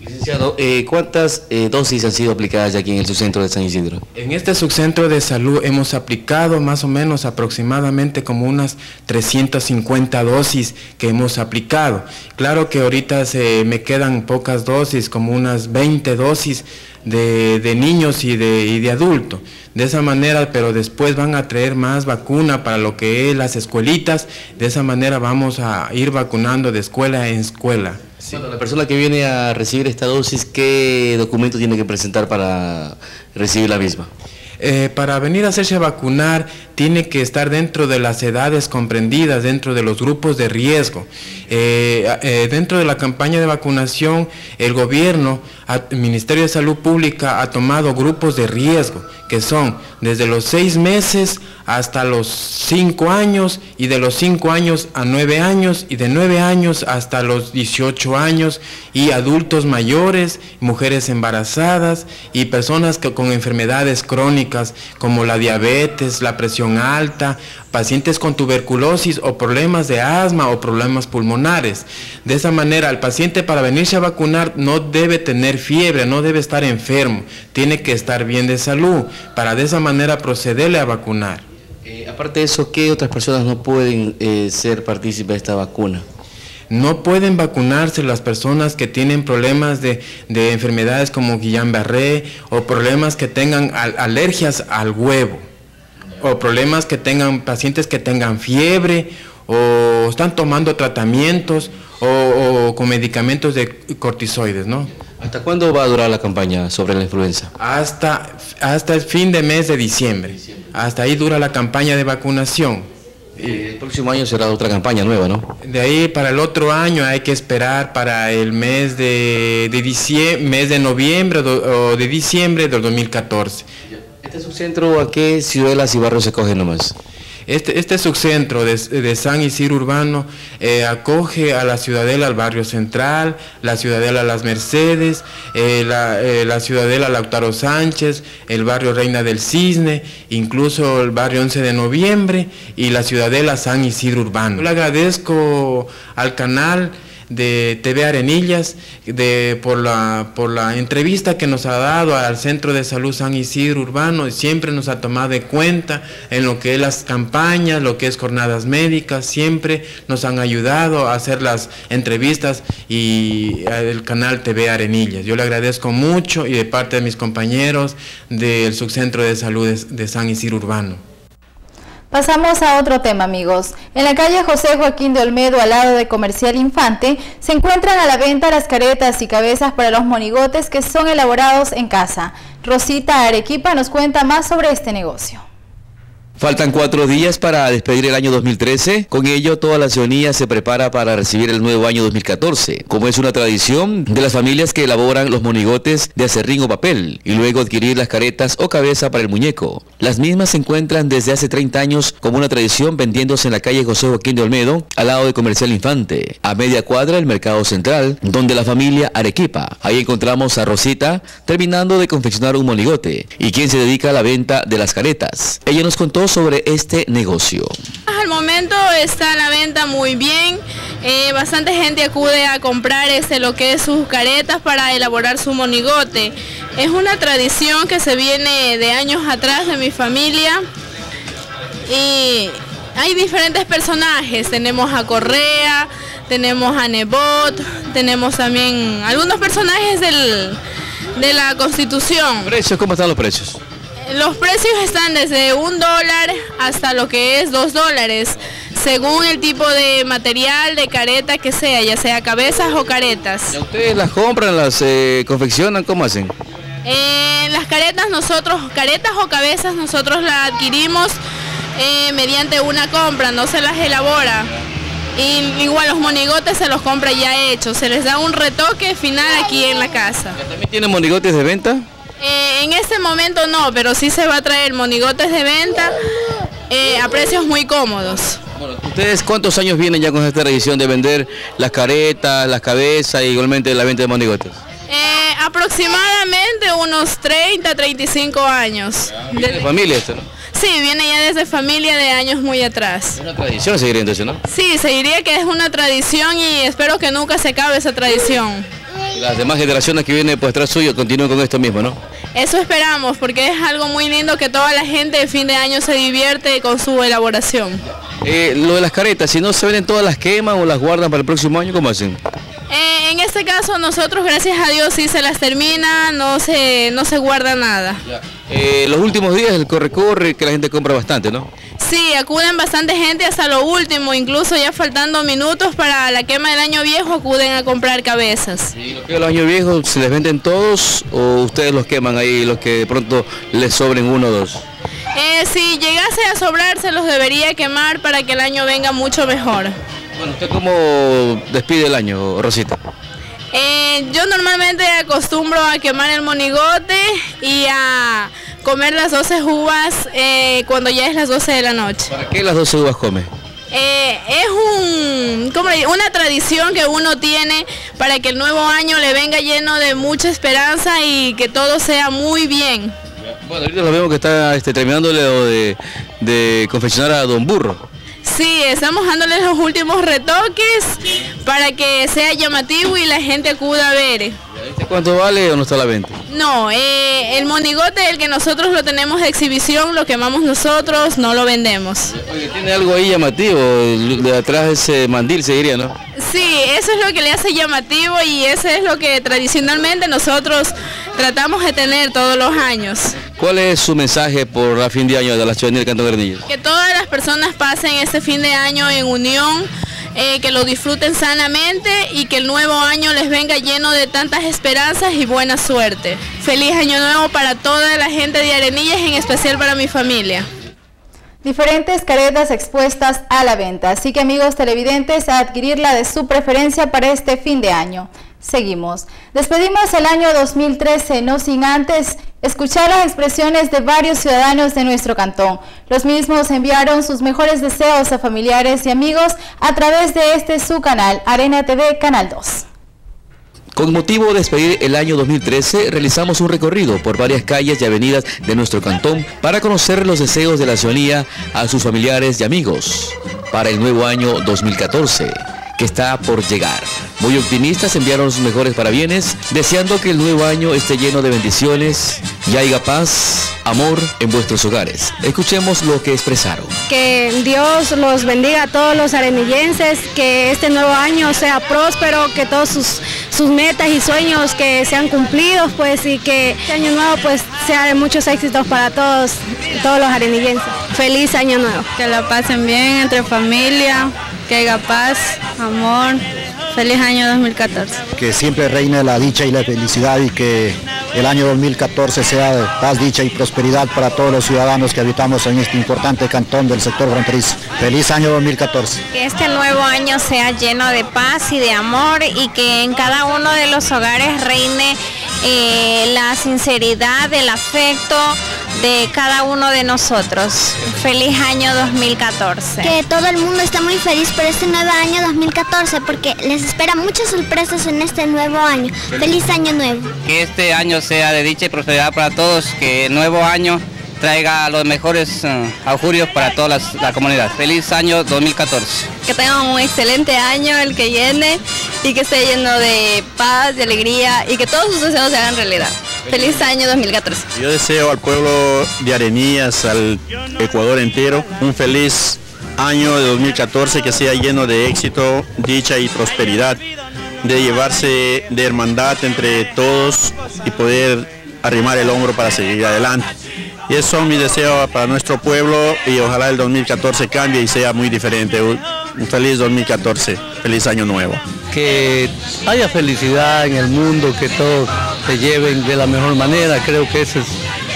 S3: Licenciado, eh, ¿cuántas eh, dosis han sido aplicadas ya aquí en el subcentro de San Isidro?
S17: En este subcentro de salud hemos aplicado más o menos aproximadamente como unas trescientas cincuenta dosis que hemos aplicado. Claro que ahorita se me quedan pocas dosis, como unas veinte dosis de, de niños y de, y de adultos. De esa manera, pero después van a traer más vacuna para lo que es las escuelitas. De esa manera vamos a ir vacunando de escuela en escuela.
S3: Sí. Bueno, la persona que viene a recibir esta dosis, ¿qué documento tiene que presentar para recibir la misma?
S17: Eh, para venir a hacerse vacunar tiene que estar dentro de las edades comprendidas, dentro de los grupos de riesgo. Eh, eh, dentro de la campaña de vacunación, el gobierno, el Ministerio de Salud Pública ha tomado grupos de riesgo, que son desde los seis meses hasta los cinco años, y de los cinco años a nueve años, y de nueve años hasta los dieciocho años, y adultos mayores, mujeres embarazadas, y personas que, con enfermedades crónicas como la diabetes, la presión alta, pacientes con tuberculosis o problemas de asma o problemas pulmonares. De esa manera, el paciente para venirse a vacunar no debe tener fiebre, no debe estar enfermo, tiene que estar bien de salud, para de esa manera procederle a vacunar.
S3: Eh, aparte de eso, ¿qué otras personas no pueden eh, ser partícipes de esta vacuna?
S17: No pueden vacunarse las personas que tienen problemas de, de enfermedades como Guillain-Barré, o problemas que tengan al, alergias al huevo, o problemas que tengan pacientes que tengan fiebre, o están tomando tratamientos o, o con medicamentos de cortisoides, ¿no?
S3: ¿Hasta cuándo va a durar la campaña sobre la influenza?
S17: Hasta, hasta el fin de mes de diciembre. Hasta ahí dura la campaña de vacunación.
S3: Eh, el próximo año será otra campaña nueva, ¿no?
S17: De ahí para el otro año hay que esperar para el mes de, de, diciembre, mes de noviembre do, o de diciembre del dos mil catorce.
S3: ¿Este subcentro a qué ciudadelas y barrios se coge nomás?
S17: Este, este subcentro de, de San Isidro Urbano eh, acoge a la ciudadela, al barrio central, la ciudadela Las Mercedes, eh, la, eh, la ciudadela Lautaro Sánchez, el barrio Reina del Cisne, incluso el barrio once de noviembre y la ciudadela San Isidro Urbano. Yo le agradezco al canal de T V Arenillas de, por, la, por la entrevista que nos ha dado al Centro de Salud San Isidro Urbano, y siempre nos ha tomado en cuenta en lo que es las campañas, lo que es jornadas médicas, siempre nos han ayudado a hacer las entrevistas, y el canal T V Arenillas. Yo le agradezco mucho, y de parte de mis compañeros del Subcentro de Salud de, de San Isidro Urbano.
S2: Pasamos a otro tema, amigos. En la calle José Joaquín de Olmedo, al lado de Comercial Infante, se encuentran a la venta las caretas y cabezas para los monigotes que son elaborados en casa. Rosita Arequipa nos cuenta más sobre este negocio.
S3: Faltan cuatro días para despedir el año dos mil trece, con ello toda la ciudadanía se prepara para recibir el nuevo año dos mil catorce, como es una tradición de las familias que elaboran los monigotes de acerrín o papel, y luego adquirir las caretas o cabeza para el muñeco. Las mismas se encuentran desde hace treinta años como una tradición vendiéndose en la calle José Joaquín de Olmedo, al lado de Comercial Infante, a media cuadra el Mercado Central, donde la familia Arequipa. Ahí encontramos a Rosita terminando de confeccionar un monigote, y quien se dedica a la venta de las caretas. Ella nos contó sobre este negocio.
S18: Al momento está la venta muy bien, eh, bastante gente acude a comprar este, lo que es sus caretas para elaborar su monigote. Es una tradición que se viene de años atrás de mi familia, y hay diferentes personajes, tenemos a Correa, tenemos a Nebot, tenemos también algunos personajes del, de la Constitución.
S3: ¿Precios? ¿Cómo están los precios?
S18: Los precios están desde un dólar hasta lo que es dos dólares, según el tipo de material, de careta que sea, ya sea cabezas o caretas.
S3: ¿Y ustedes las compran, las eh, confeccionan? ¿Cómo hacen?
S18: Eh, las caretas nosotros, caretas o cabezas nosotros las adquirimos eh, mediante una compra, no se las elabora. Y igual los monigotes se los compra ya hechos, se les da un retoque final aquí en la casa.
S3: ¿También tienen monigotes de venta?
S18: Eh, en este momento no, pero sí se va a traer monigotes de venta eh, a precios muy cómodos.
S3: Bueno, ¿ustedes cuántos años vienen ya con esta tradición de vender las caretas, las cabezas y igualmente la venta de monigotes?
S18: Eh, aproximadamente unos treinta, treinta y cinco años.
S3: ¿Viene de familia esto, no?
S18: Sí, viene ya desde familia de años muy atrás.
S3: Es una tradición seguiría entonces, ¿no?
S18: Sí, se diría que es una tradición y espero que nunca se acabe esa tradición.
S3: Las demás generaciones que vienen pues tras suyo continúen con esto mismo, ¿no?
S18: Eso esperamos, porque es algo muy lindo que toda la gente de fin de año se divierte con su elaboración.
S3: Eh, lo de las caretas, si no se venden todas, las queman o las guardan para el próximo año, ¿cómo hacen?
S18: Eh, en este caso nosotros, gracias a Dios, sí se las termina, no se, no se guarda nada.
S3: Eh, los últimos días el corre-corre, que la gente compra bastante, ¿no?
S18: Sí, acuden bastante gente hasta lo último, incluso ya faltando minutos para la quema del año viejo, acuden a comprar cabezas.
S3: ¿Y los que de los años viejos se les venden todos o ustedes los queman ahí, los que de pronto les sobren uno o dos?
S18: Eh, si llegase a sobrar, se los debería quemar para que el año venga mucho mejor.
S3: Bueno, ¿usted cómo despide el año, Rosita?
S18: Eh, yo normalmente acostumbro a quemar el monigote y a comer las doce uvas eh, cuando ya es las doce de la noche.
S3: ¿Para qué las doce uvas come?
S18: Eh, es un, ¿cómo le digo? Una tradición que uno tiene para que el nuevo año le venga lleno de mucha esperanza y que todo sea muy bien.
S3: Bueno, ahorita lo vemos que está este, terminándole de, de confeccionar a Don Burro.
S18: Sí, estamos dándole los últimos retoques para que sea llamativo y la gente acuda a ver.
S3: ¿Cuánto vale o no está a la venta?
S18: No, eh, el monigote, el que nosotros lo tenemos de exhibición, lo quemamos nosotros, no lo vendemos.
S3: Oye, tiene algo ahí llamativo, de atrás ese mandil se diría, ¿no?
S18: Sí, eso es lo que le hace llamativo y eso es lo que tradicionalmente nosotros tratamos de tener todos los años.
S3: ¿Cuál es su mensaje por la fin de año de la ciudadanía del Cantón Guarenillas?
S18: Que todas las personas pasen este fin de año en unión, eh, que lo disfruten sanamente y que el nuevo año les venga lleno de tantas esperanzas y buena suerte. Feliz año nuevo para toda la gente de Arenillas, en especial para mi familia.
S2: Diferentes caretas expuestas a la venta, así que amigos televidentes, a adquirir la de su preferencia para este fin de año. Seguimos. Despedimos el año dos mil trece, no sin antes escuchar las expresiones de varios ciudadanos de nuestro cantón. Los mismos enviaron sus mejores deseos a familiares y amigos a través de este su canal, Arena T V Canal dos.
S3: Con motivo de despedir el año dos mil trece, realizamos un recorrido por varias calles y avenidas de nuestro cantón para conocer los deseos de la ciudadanía a sus familiares y amigos para el nuevo año dos mil catorce, que está por llegar. Muy optimistas enviaron sus mejores parabienes, deseando que el nuevo año esté lleno de bendiciones y haya paz, amor en vuestros hogares. Escuchemos lo que expresaron.
S19: Que Dios los bendiga a todos los arenillenses, que este nuevo año sea próspero, que todos sus, sus metas y sueños que sean cumplidos, pues, y que este año nuevo pues sea de muchos éxitos para todos, todos los arenillenses. Feliz año nuevo.
S20: Que la pasen bien entre familia, que haya paz, amor. Feliz año dos mil catorce.
S21: Que siempre reine la dicha y la felicidad y que el año dos mil catorce sea de paz, dicha y prosperidad para todos los ciudadanos que habitamos en este importante cantón del sector fronterizo. Feliz año dos mil catorce.
S22: Que este nuevo año sea lleno de paz y de amor y que en cada uno de los hogares reine eh, la sinceridad, el afecto de cada uno de nosotros. Feliz año dos mil catorce.
S23: Que todo el mundo está muy feliz por este nuevo año dos mil catorce porque les espera muchas sorpresas en este nuevo año. Feliz año nuevo.
S24: Que este año sea de dicha y prosperidad para todos, que el nuevo año traiga los mejores uh, augurios para toda la, la comunidad. Feliz año dos mil catorce.
S20: Que tengan un excelente año, el que llene y que esté lleno de paz, de alegría y que todos sus deseos se hagan realidad. Feliz año dos mil catorce.
S25: Yo deseo al pueblo de Arenillas, al Ecuador entero, un feliz año de dos mil catorce que sea lleno de éxito, dicha y prosperidad, de llevarse de hermandad entre todos y poder arrimar el hombro para seguir adelante. Y esos son mis deseos para nuestro pueblo y ojalá el dos mil catorce cambie y sea muy diferente. Un feliz dos mil catorce, feliz año nuevo.
S26: Que haya felicidad en el mundo, que todos se lleven de la mejor manera, creo que eso es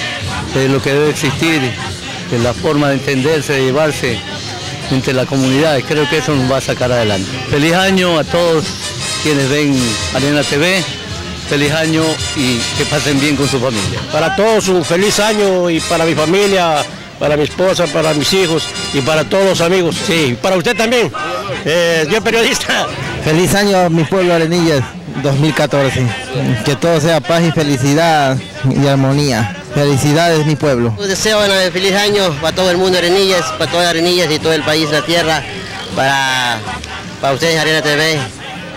S26: eh, lo que debe existir, de la forma de entenderse, de llevarse entre la comunidad, creo que eso nos va a sacar adelante. Feliz año a todos quienes ven Arena T V, feliz año y que pasen bien con su familia.
S27: Para todos un feliz año y para mi familia, para mi esposa, para mis hijos y para todos los amigos. Sí, para usted también, eh, yo periodista.
S28: Feliz año a mi pueblo Arenillas dos mil catorce, que todo sea paz y felicidad y armonía. Felicidades mi pueblo.
S29: Deseo bueno, feliz año para todo el mundo de Arenillas, para todas Arenillas y todo el país, la tierra, para, para ustedes Arena T V.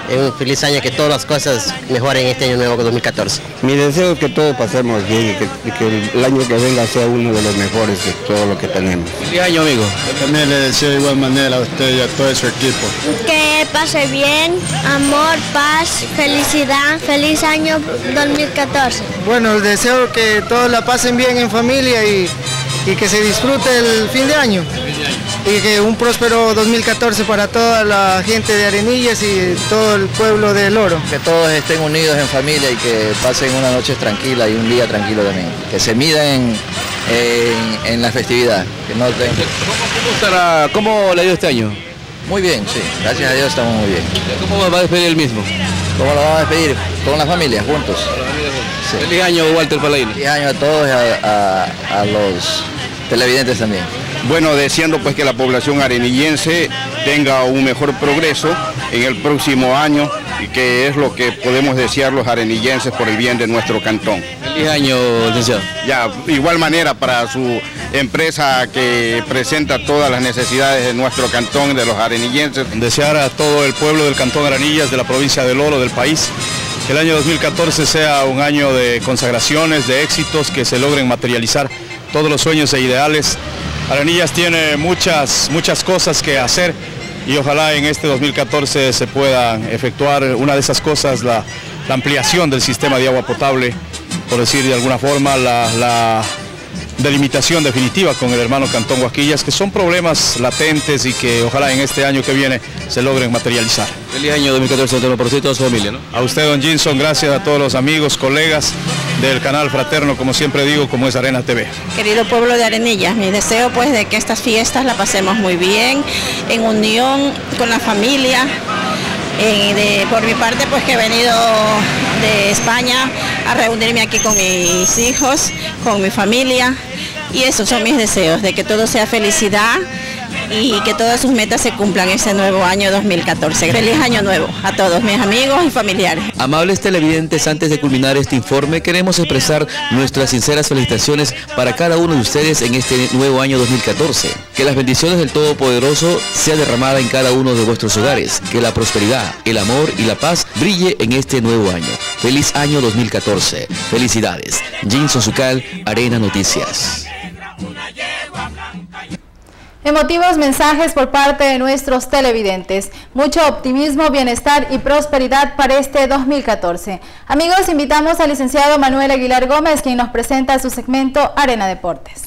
S29: Un feliz año, que todas las cosas mejoren este año nuevo dos mil catorce.
S1: Mi deseo es que todos pasemos bien y que, y que el año que venga sea uno de los mejores de todo lo que tenemos.
S3: Feliz año, amigo.
S4: Yo también le deseo de igual manera a usted y a todo su equipo.
S23: Que pase bien, amor, paz, felicidad. Feliz año dos mil catorce.
S5: Bueno, deseo que todos la pasen bien en familia y, y que se disfrute el fin de año. Y que un próspero dos mil catorce para toda la gente de Arenillas y todo el pueblo de Loro.
S6: Que todos estén unidos en familia y que pasen una noche tranquila y un día tranquilo también. Que se midan en, en la festividad. Que no tengan...
S3: ¿Cómo, estará, ¿Cómo le ha ido este año?
S6: Muy bien, sí. Gracias a Dios estamos muy bien.
S3: ¿Cómo va a despedir el mismo?
S6: ¿Cómo lo vamos a despedir? Con la familia, juntos.
S3: Sí. Feliz año, Walter Palladino.
S6: Feliz año a todos y a, a, a los televidentes también.
S7: Bueno, deseando pues que la población arenillense tenga un mejor progreso en el próximo año y que es lo que podemos desear los arenillenses por el bien de nuestro cantón.
S3: Feliz año, licenciado.
S7: Ya, igual manera para su empresa que presenta todas las necesidades de nuestro cantón, de los arenillenses.
S8: Desear a todo el pueblo del cantón Arenillas, de la provincia de Loro, del país, que el año dos mil catorce sea un año de consagraciones, de éxitos, que se logren materializar todos los sueños e ideales. Arenillas tiene muchas, muchas cosas que hacer y ojalá en este dos mil catorce se pueda efectuar una de esas cosas, la, la ampliación del sistema de agua potable, por decir de alguna forma, la, la delimitación definitiva con el hermano Cantón Huasquillas, que son problemas latentes y que ojalá en este año que viene se logren materializar.
S3: Feliz año dos mil catorce, don por usted y toda su familia, ¿no?
S8: A usted, don Ginson, gracias a todos los amigos, colegas del canal fraterno, como siempre digo, como es Arena T V.
S9: Querido pueblo de Arenillas, mi deseo pues de que estas fiestas la pasemos muy bien, en unión con la familia. Eh, de, por mi parte pues que he venido de España a reunirme aquí con mis hijos, con mi familia, y esos son mis deseos, de que todo sea felicidad y que todas sus metas se cumplan este nuevo año dos mil catorce. Feliz año nuevo a todos mis amigos y familiares.
S3: Amables televidentes, antes de culminar este informe, queremos expresar nuestras sinceras felicitaciones para cada uno de ustedes en este nuevo año dos mil catorce. Que las bendiciones del Todopoderoso sea derramada en cada uno de vuestros hogares. Que la prosperidad, el amor y la paz brille en este nuevo año. Feliz año dos mil catorce. Felicidades. Ginson Sucal, Arena Noticias.
S2: Emotivos mensajes por parte de nuestros televidentes. Mucho optimismo, bienestar y prosperidad para este dos mil catorce. Amigos, invitamos al licenciado Manuel Aguilar Gómez, quien nos presenta su segmento Arena Deportes.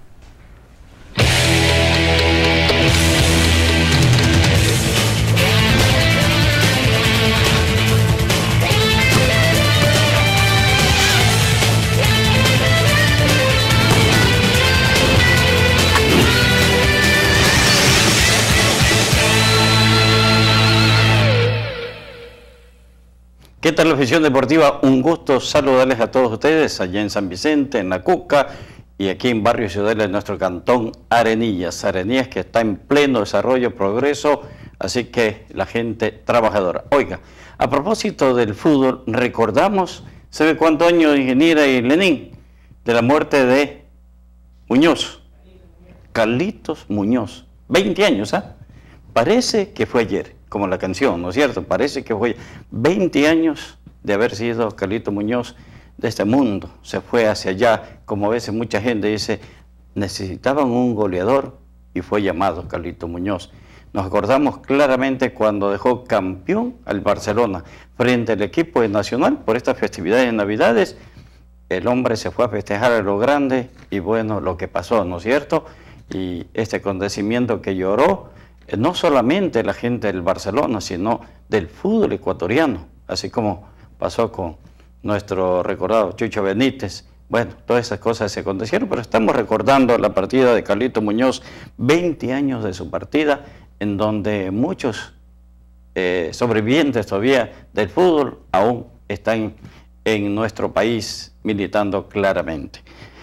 S10: ¿Qué tal, afición deportiva? Un gusto saludarles a todos ustedes allá en San Vicente, en La Cuca y aquí en Barrio Ciudad de nuestro cantón Arenillas. Arenillas que está en pleno desarrollo, progreso, así que la gente trabajadora. Oiga, a propósito del fútbol, recordamos, ¿sabe cuántos años, ingeniera y Lenín? De la muerte de Muñoz, Carlitos Muñoz. veinte años, ¿ah? Parece que fue ayer, como la canción, ¿no es cierto? Parece que fue veinte años de haber sido Carlito Muñoz de este mundo. Se fue hacia allá, como a veces mucha gente dice, necesitaban un goleador y fue llamado Carlito Muñoz. Nos acordamos claramente cuando dejó campeón al Barcelona frente al equipo de Nacional por estas festividades de Navidades. El hombre se fue a festejar a lo grande y bueno, lo que pasó, ¿no es cierto? Y este acontecimiento que lloró, no solamente la gente del Barcelona, sino del fútbol ecuatoriano, así como pasó con nuestro recordado Chucho Benítez. Bueno, todas esas cosas se acontecieron, pero estamos recordando la partida de Carlito Muñoz, veinte años de su partida, en donde muchos eh, sobrevivientes todavía del fútbol aún están en nuestro país militando claramente.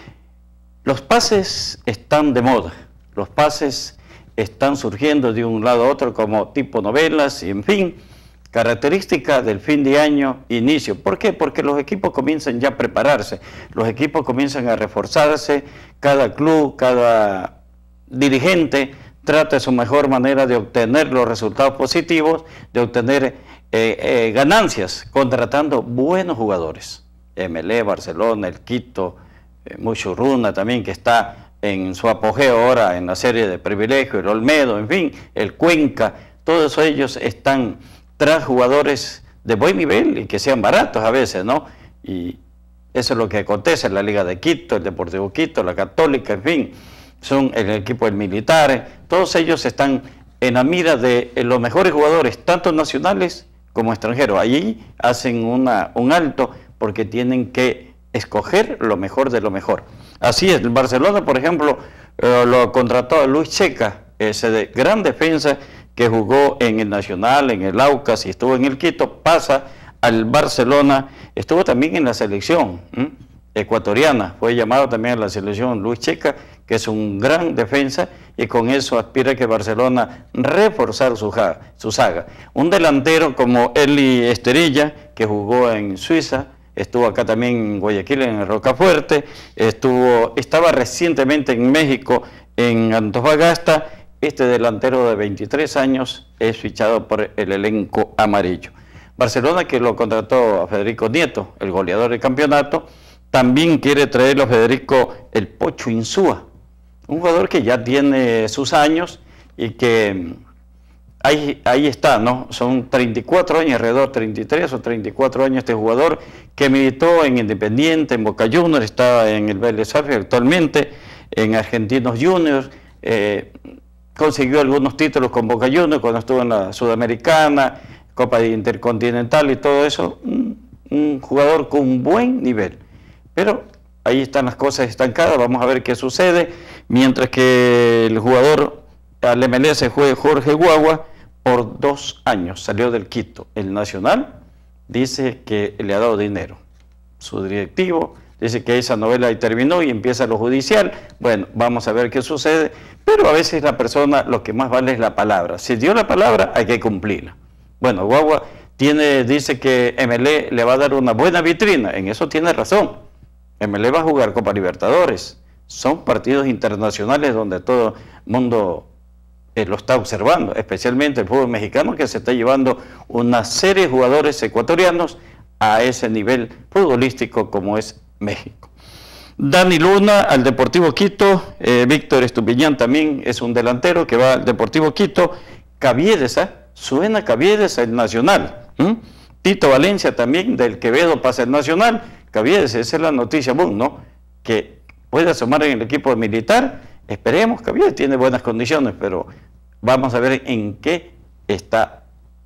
S10: Los pases están de moda, los pases están surgiendo de un lado a otro como tipo novelas y en fin, característica del fin de año, inicio. ¿Por qué? Porque los equipos comienzan ya a prepararse, los equipos comienzan a reforzarse, cada club, cada dirigente trata su mejor manera de obtener los resultados positivos, de obtener eh, eh, ganancias, contratando buenos jugadores. M L E, Barcelona, el Quito, eh, Muchurruna también, que está en su apogeo ahora en la serie de privilegio, el Olmedo, en fin, el Cuenca, todos ellos están tras jugadores de buen nivel y que sean baratos a veces, ¿no? Y eso es lo que acontece en la Liga de Quito, el Deportivo Quito, la Católica, en fin, son el equipo del Militar, todos ellos están en la mira de los mejores jugadores, tanto nacionales como extranjeros. Allí hacen una, un alto porque tienen que escoger lo mejor de lo mejor. Así es, el Barcelona, por ejemplo, eh, lo contrató a Luis Checa, ese de gran defensa que jugó en el Nacional, en el Aucas y estuvo en el Quito, pasa al Barcelona, estuvo también en la selección ¿eh? ecuatoriana, fue llamado también a la selección Luis Checa, que es un gran defensa, y con eso aspira que Barcelona reforzar su, su saga. Un delantero como Eli Esterilla, que jugó en Suiza, estuvo acá también en Guayaquil, en Rocafuerte, estuvo, estaba recientemente en México, en Antofagasta. Este delantero de veintitrés años es fichado por el elenco amarillo. Barcelona, que lo contrató a Federico Nieto, el goleador del campeonato, también quiere traerlo a Federico el Pocho Insúa, un jugador que ya tiene sus años y que ahí, ahí está, ¿no? Son treinta y cuatro años, alrededor de treinta y tres o treinta y cuatro años este jugador que militó en Independiente, en Boca Juniors, está en el Vélez Sarsfield actualmente, en Argentinos Juniors, eh, consiguió algunos títulos con Boca Juniors cuando estuvo en la Sudamericana, Copa Intercontinental y todo eso, un, un jugador con un buen nivel. Pero ahí están las cosas estancadas, vamos a ver qué sucede, mientras que el jugador al M L S fue Jorge Guagua por dos años, salió del Quito. El Nacional dice que le ha dado dinero, su directivo dice que esa novela ahí terminó y empieza lo judicial. Bueno, vamos a ver qué sucede, pero a veces la persona lo que más vale es la palabra. Si dio la palabra, hay que cumplirla. Bueno, Guagua tiene, dice que M L E le va a dar una buena vitrina, en eso tiene razón. M L E va a jugar Copa Libertadores, son partidos internacionales donde todo el mundo eh, lo está observando, especialmente el fútbol mexicano, que se está llevando una serie de jugadores ecuatorianos a ese nivel futbolístico como es México. Dani Luna al Deportivo Quito, eh, Víctor Estupiñán también es un delantero que va al Deportivo Quito, Caviedes, ¿eh? suena Caviedes al Nacional, ¿Mm? Tito Valencia también del Quevedo pasa al Nacional, Caviedes, esa es la noticia boom, ¿no? Que puede asomar en el equipo militar, esperemos, Caviedes tiene buenas condiciones, pero vamos a ver en qué está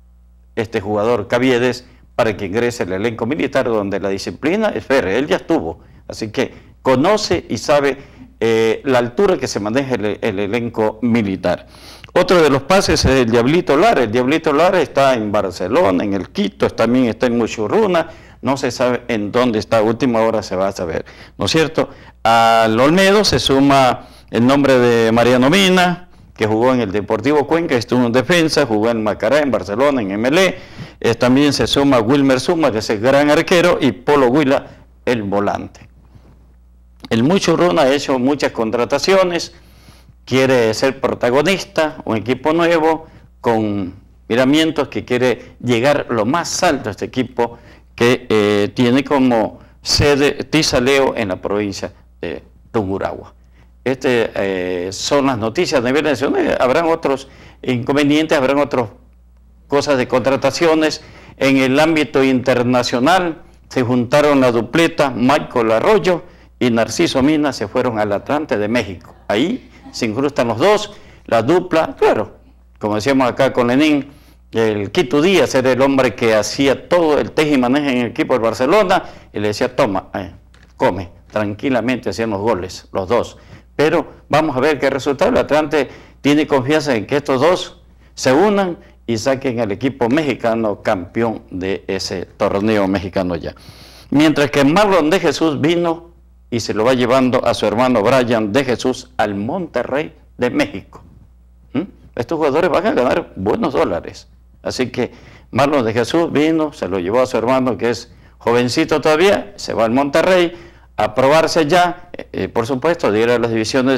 S10: este jugador Caviedes para que ingrese al elenco militar, donde la disciplina es férrea, él ya estuvo, así que conoce y sabe eh, la altura que se maneja el, el elenco militar. Otro de los pases es el Diablito Lara, el Diablito Lara está en Barcelona, en el Quito, también está en Muchurruna, no se sabe en dónde está, a última hora se va a saber, ¿no es cierto? Al Olmedo se suma el nombre de Mariano Mina, que jugó en el Deportivo Cuenca, estuvo en defensa, jugó en Macará, en Barcelona, en M L E, eh, también se suma Wilmer Suma, que es el gran arquero, y Polo Huila, el volante. El Muchurruna ha hecho muchas contrataciones, quiere ser protagonista, un equipo nuevo, con miramientos que quiere llegar lo más alto a este equipo que eh, tiene como sede Tizaleo en la provincia de Tungurahua. Este, eh, son las noticias a nivel nacional, habrán otros inconvenientes, habrán otras cosas de contrataciones. En el ámbito internacional se juntaron la dupleta Michael Arroyo y Narciso Mina, se fueron al Atlante de México. Ahí se incrustan los dos, la dupla, claro, como decíamos acá con Lenín, el Quito Díaz era el hombre que hacía todo el teje y maneje en el equipo del Barcelona y le decía, toma, eh, come, tranquilamente hacían los goles, los dos. Pero vamos a ver qué resultado. El Atlante tiene confianza en que estos dos se unan y saquen al equipo mexicano campeón de ese torneo mexicano ya. Mientras que Marlon de Jesús vino y se lo va llevando a su hermano Brian de Jesús al Monterrey de México. ¿Mm? Estos jugadores van a ganar buenos dólares. Así que Marlon de Jesús vino, se lo llevó a su hermano que es jovencito todavía, se va al Monterrey a probarse ya, eh, por supuesto, de ir a las divisiones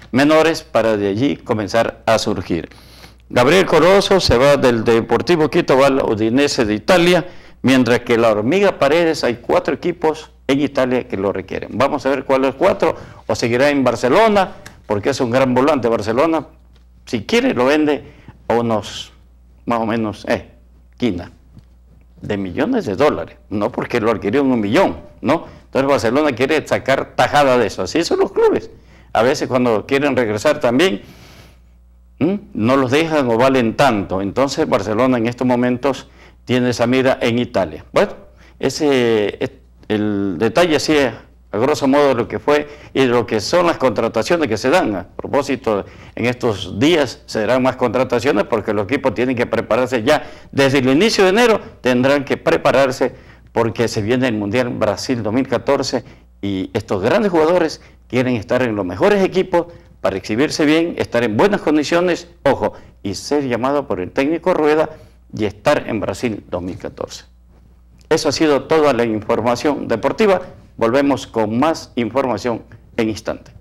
S10: menores para de allí comenzar a surgir. Gabriel Corozo se va del Deportivo Quito, va al Udinese de Italia, mientras que la Hormiga Paredes hay cuatro equipos en Italia que lo requieren. Vamos a ver cuáles cuatro, o seguirá en Barcelona, porque es un gran volante. Barcelona, si quiere, lo vende a unos, más o menos, eh, quina, de millones de dólares, no porque lo adquirió en un millón, ¿no? Entonces Barcelona quiere sacar tajada de eso, así son los clubes. A veces cuando quieren regresar también, ¿m? no los dejan o valen tanto. Entonces Barcelona en estos momentos tiene esa mira en Italia. Bueno, ese es el detalle así es, a grosso modo, de lo que fue y de lo que son las contrataciones que se dan. A propósito, en estos días se darán más contrataciones porque los equipos tienen que prepararse ya. Desde el inicio de enero tendrán que prepararse porque se viene el Mundial Brasil dos mil catorce y estos grandes jugadores quieren estar en los mejores equipos para exhibirse bien, estar en buenas condiciones, ojo, y ser llamado por el técnico Rueda y estar en Brasil dos mil catorce. Eso ha sido toda la información deportiva. Volvemos con más información en instante.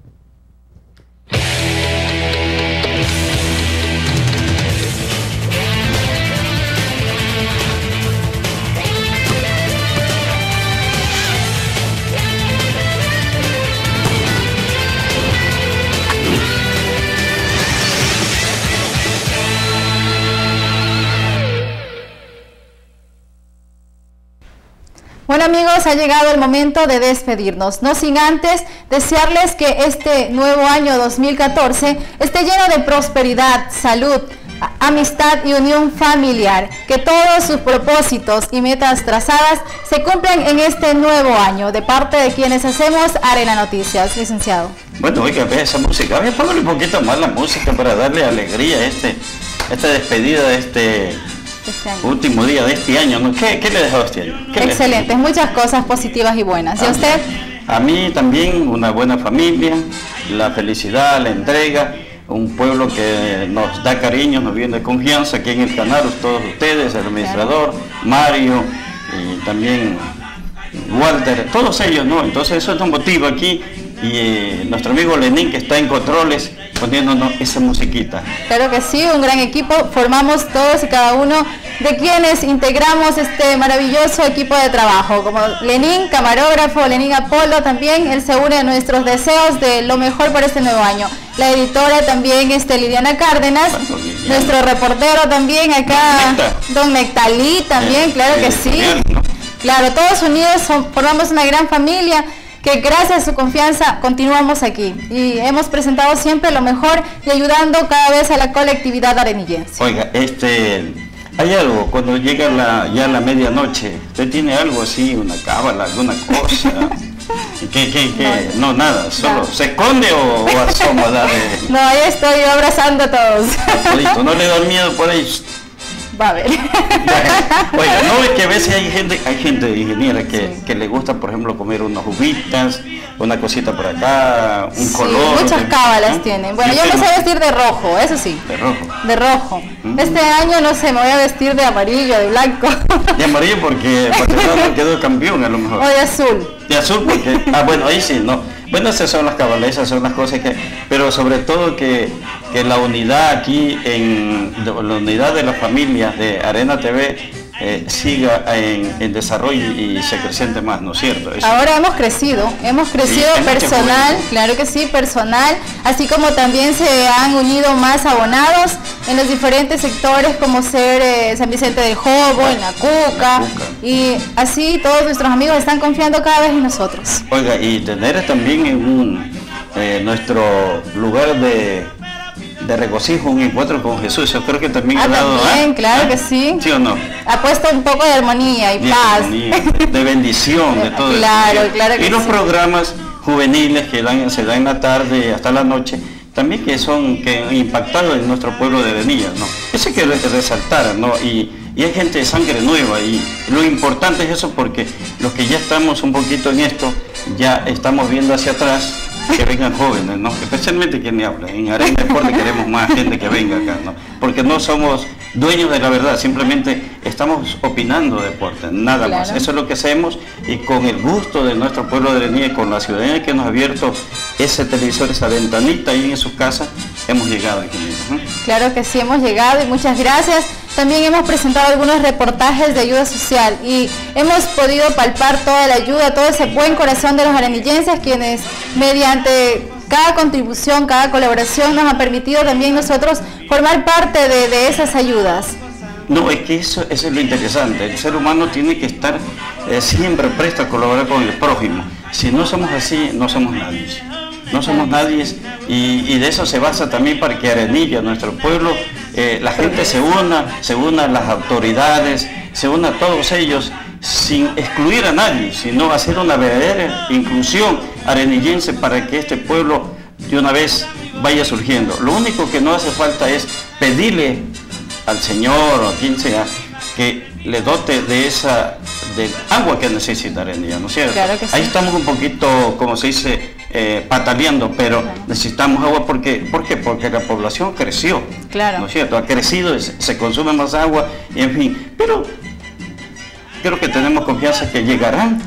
S2: Bueno amigos, ha llegado el momento de despedirnos, no sin antes desearles que este nuevo año dos mil catorce esté lleno de prosperidad, salud, amistad y unión familiar, que todos sus propósitos y metas trazadas se cumplan en este nuevo año, de parte de quienes hacemos Arena Noticias. Licenciado.
S10: Bueno, oiga, ve esa música, a ver, póngale un poquito más la música para darle alegría a este, esta despedida de este... Este último día de este año, ¿no? ¿Qué, qué le dejó este año?
S2: Excelente, muchas cosas positivas y buenas. ¿Y a usted?
S10: A mí también una buena familia, la felicidad, la entrega, un pueblo que nos da cariño, nos viene de confianza aquí en el canal, todos ustedes, el administrador, Mario y también Walter, todos ellos, ¿no? Entonces eso nos motiva aquí y eh, nuestro amigo Lenín que está en controles poniéndonos esa musiquita.
S2: Claro que sí, un gran equipo, formamos todos y cada uno de quienes integramos este maravilloso equipo de trabajo, como Lenín, camarógrafo, Lenín Apolo también, él se une a nuestros deseos de lo mejor para este nuevo año. La editora también, este, Lidiana Cárdenas, nuestro reportero también acá, don Nectalí también, claro que sí. Claro, todos unidos son, formamos una gran familia, que gracias a su confianza continuamos aquí y hemos presentado siempre lo mejor y ayudando cada vez a la colectividad arenillense.
S10: Oiga, este, hay algo, cuando llega la, ya la medianoche, ¿usted tiene algo así, una cábala, alguna cosa? ¿Qué, qué, qué? No, nada, solo, ¿se esconde o, o asoma? De...
S2: No, ahí estoy yo abrazando a todos.
S10: Listo, ¿no le da miedo por ahí?
S2: Va a ver.
S10: Oiga, no es que a veces hay gente, hay gente ingeniera que, sí. que le gusta, por ejemplo, comer unas uvitas, una cosita por acá, un sí, color.
S2: Muchas cábalas ¿no? tienen. Bueno, yo me sé vestir de rojo, eso sí.
S10: De rojo.
S2: De rojo. Mm. Este año no sé, me voy a vestir de amarillo, de blanco.
S10: De amarillo porque Barcelona quedó campeón a lo mejor.
S2: O de azul.
S10: De azul porque, ah bueno, ahí sí, no. Bueno, esas son las cábalas, esas son las cosas que, pero sobre todo que, que la unidad aquí, en la unidad de las familias de Arena T V eh, siga en, en desarrollo y se acreciente más, ¿no es cierto? Eso.
S2: Ahora hemos crecido, hemos crecido sí, personal, claro que sí, personal, así como también se han unido más abonados en los diferentes sectores como ser eh, San Vicente del Jobo, en la Cuca, y así todos nuestros amigos están confiando cada vez en nosotros.
S10: Oiga, y tener también en un, eh, nuestro lugar de... de regocijo, un encuentro con Jesús, yo creo que también
S2: ah,
S10: ha dado,
S2: también,
S10: ¿eh?
S2: claro
S10: ¿eh?
S2: que sí.
S10: ¿Sí o no?
S2: Ha puesto un poco de armonía y
S10: de
S2: paz.
S10: Armonía, de bendición, de todo
S2: claro,
S10: eso.
S2: Claro que
S10: y los
S2: sí.
S10: programas juveniles que dan, se dan en la tarde hasta la noche, también que son, que han impactado en nuestro pueblo de Arenillas, ¿no? Eso hay que resaltar, ¿no? Y, y hay gente de sangre nueva y lo importante es eso porque los que ya estamos un poquito en esto, ya estamos viendo hacia atrás que vengan jóvenes, ¿no? Especialmente quien me habla. En Arena Deporte queremos más gente que venga acá, ¿no? Porque no somos dueños de la verdad, simplemente estamos opinando de deporte, nada
S2: Claro.
S10: más. Eso es lo que hacemos y con el gusto de nuestro pueblo de Arenilla y con la ciudadanía que nos ha abierto ese televisor, esa ventanita ahí en sus casas, hemos llegado aquí. ¿no?
S2: Claro que sí, hemos llegado y muchas gracias. También hemos presentado algunos reportajes de ayuda social y hemos podido palpar toda la ayuda, todo ese buen corazón de los arenillenses, quienes mediante cada contribución, cada colaboración nos ha permitido también nosotros formar parte de, de esas ayudas.
S10: No, es que eso, eso es lo interesante. El ser humano tiene que estar eh, siempre presto a colaborar con el prójimo. Si no somos así, no somos nadie. No somos nadie y, y de eso se basa también para que Arenilla, nuestro pueblo, eh, la gente se una, se una a las autoridades, se una a todos ellos sin excluir a nadie, sino hacer una verdadera inclusión arenillense para que este pueblo de una vez vaya surgiendo. Lo único que no hace falta es pedirle al Señor o a quien sea que le dote de esa del agua que necesita Arenilla, ¿no es cierto?
S2: Claro que sí.
S10: Ahí estamos un poquito, como se dice, eh, pataleando, pero necesitamos agua porque, ¿por qué? Porque la población creció,
S2: Claro.
S10: ¿no es cierto? Ha crecido, se, se consume más agua, y en fin, pero creo que tenemos confianza que llegarán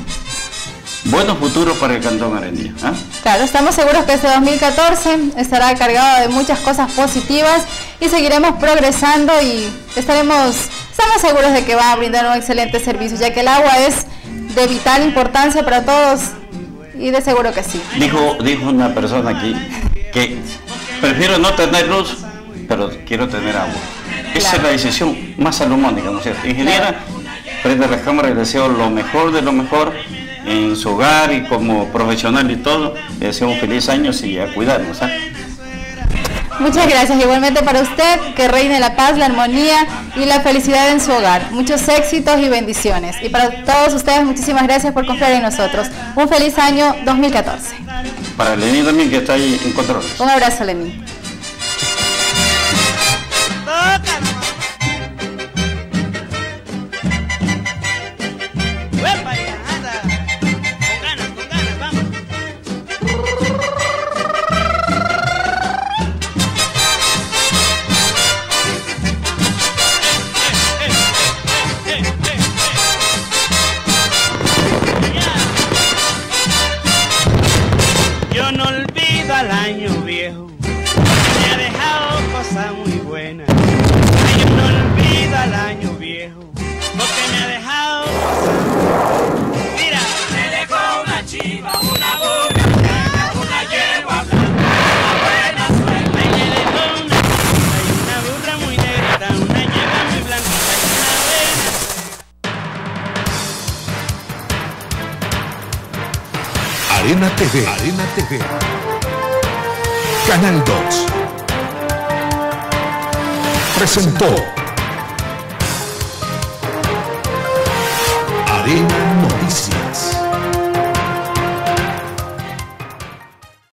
S10: buenos futuros para el Cantón Arenilla. ¿eh?
S2: Claro, estamos seguros que este dos mil catorce estará cargado de muchas cosas positivas y seguiremos progresando y estaremos, estamos seguros de que va a brindar un excelente servicio, ya que el agua es de vital importancia para todos y de seguro que sí.
S10: Dijo, dijo una persona aquí que prefiero no tener luz, pero quiero tener agua. Esa es la decisión más salomónica, ¿no es cierto? Ingeniera, frente a las cámaras le deseo lo mejor de lo mejor en su hogar y como profesional y todo, le deseo un feliz año y a cuidarnos. ¿eh?
S2: Muchas gracias, igualmente para usted, que reine la paz, la armonía y la felicidad en su hogar. Muchos éxitos y bendiciones. Y para todos ustedes, muchísimas gracias por confiar en nosotros. Un feliz año dos mil catorce.
S10: Para Lenín también, que está ahí en control.
S2: Un abrazo, Lenín.
S11: Yo no olvido al año viejo, me ha dejado cosas muy buenas. Ay, yo no olvido al año viejo, porque me ha dejado cosas. Mira, me dejó una chiva, una burra blanca, una yegua blanca, una buena suerte. Ay, me dejó una chiva y una burra muy negra, una yegua muy blanquita y una buena suerte.
S12: Arena T V. Arena T V. Canal dos. Presentó Arena Noticias.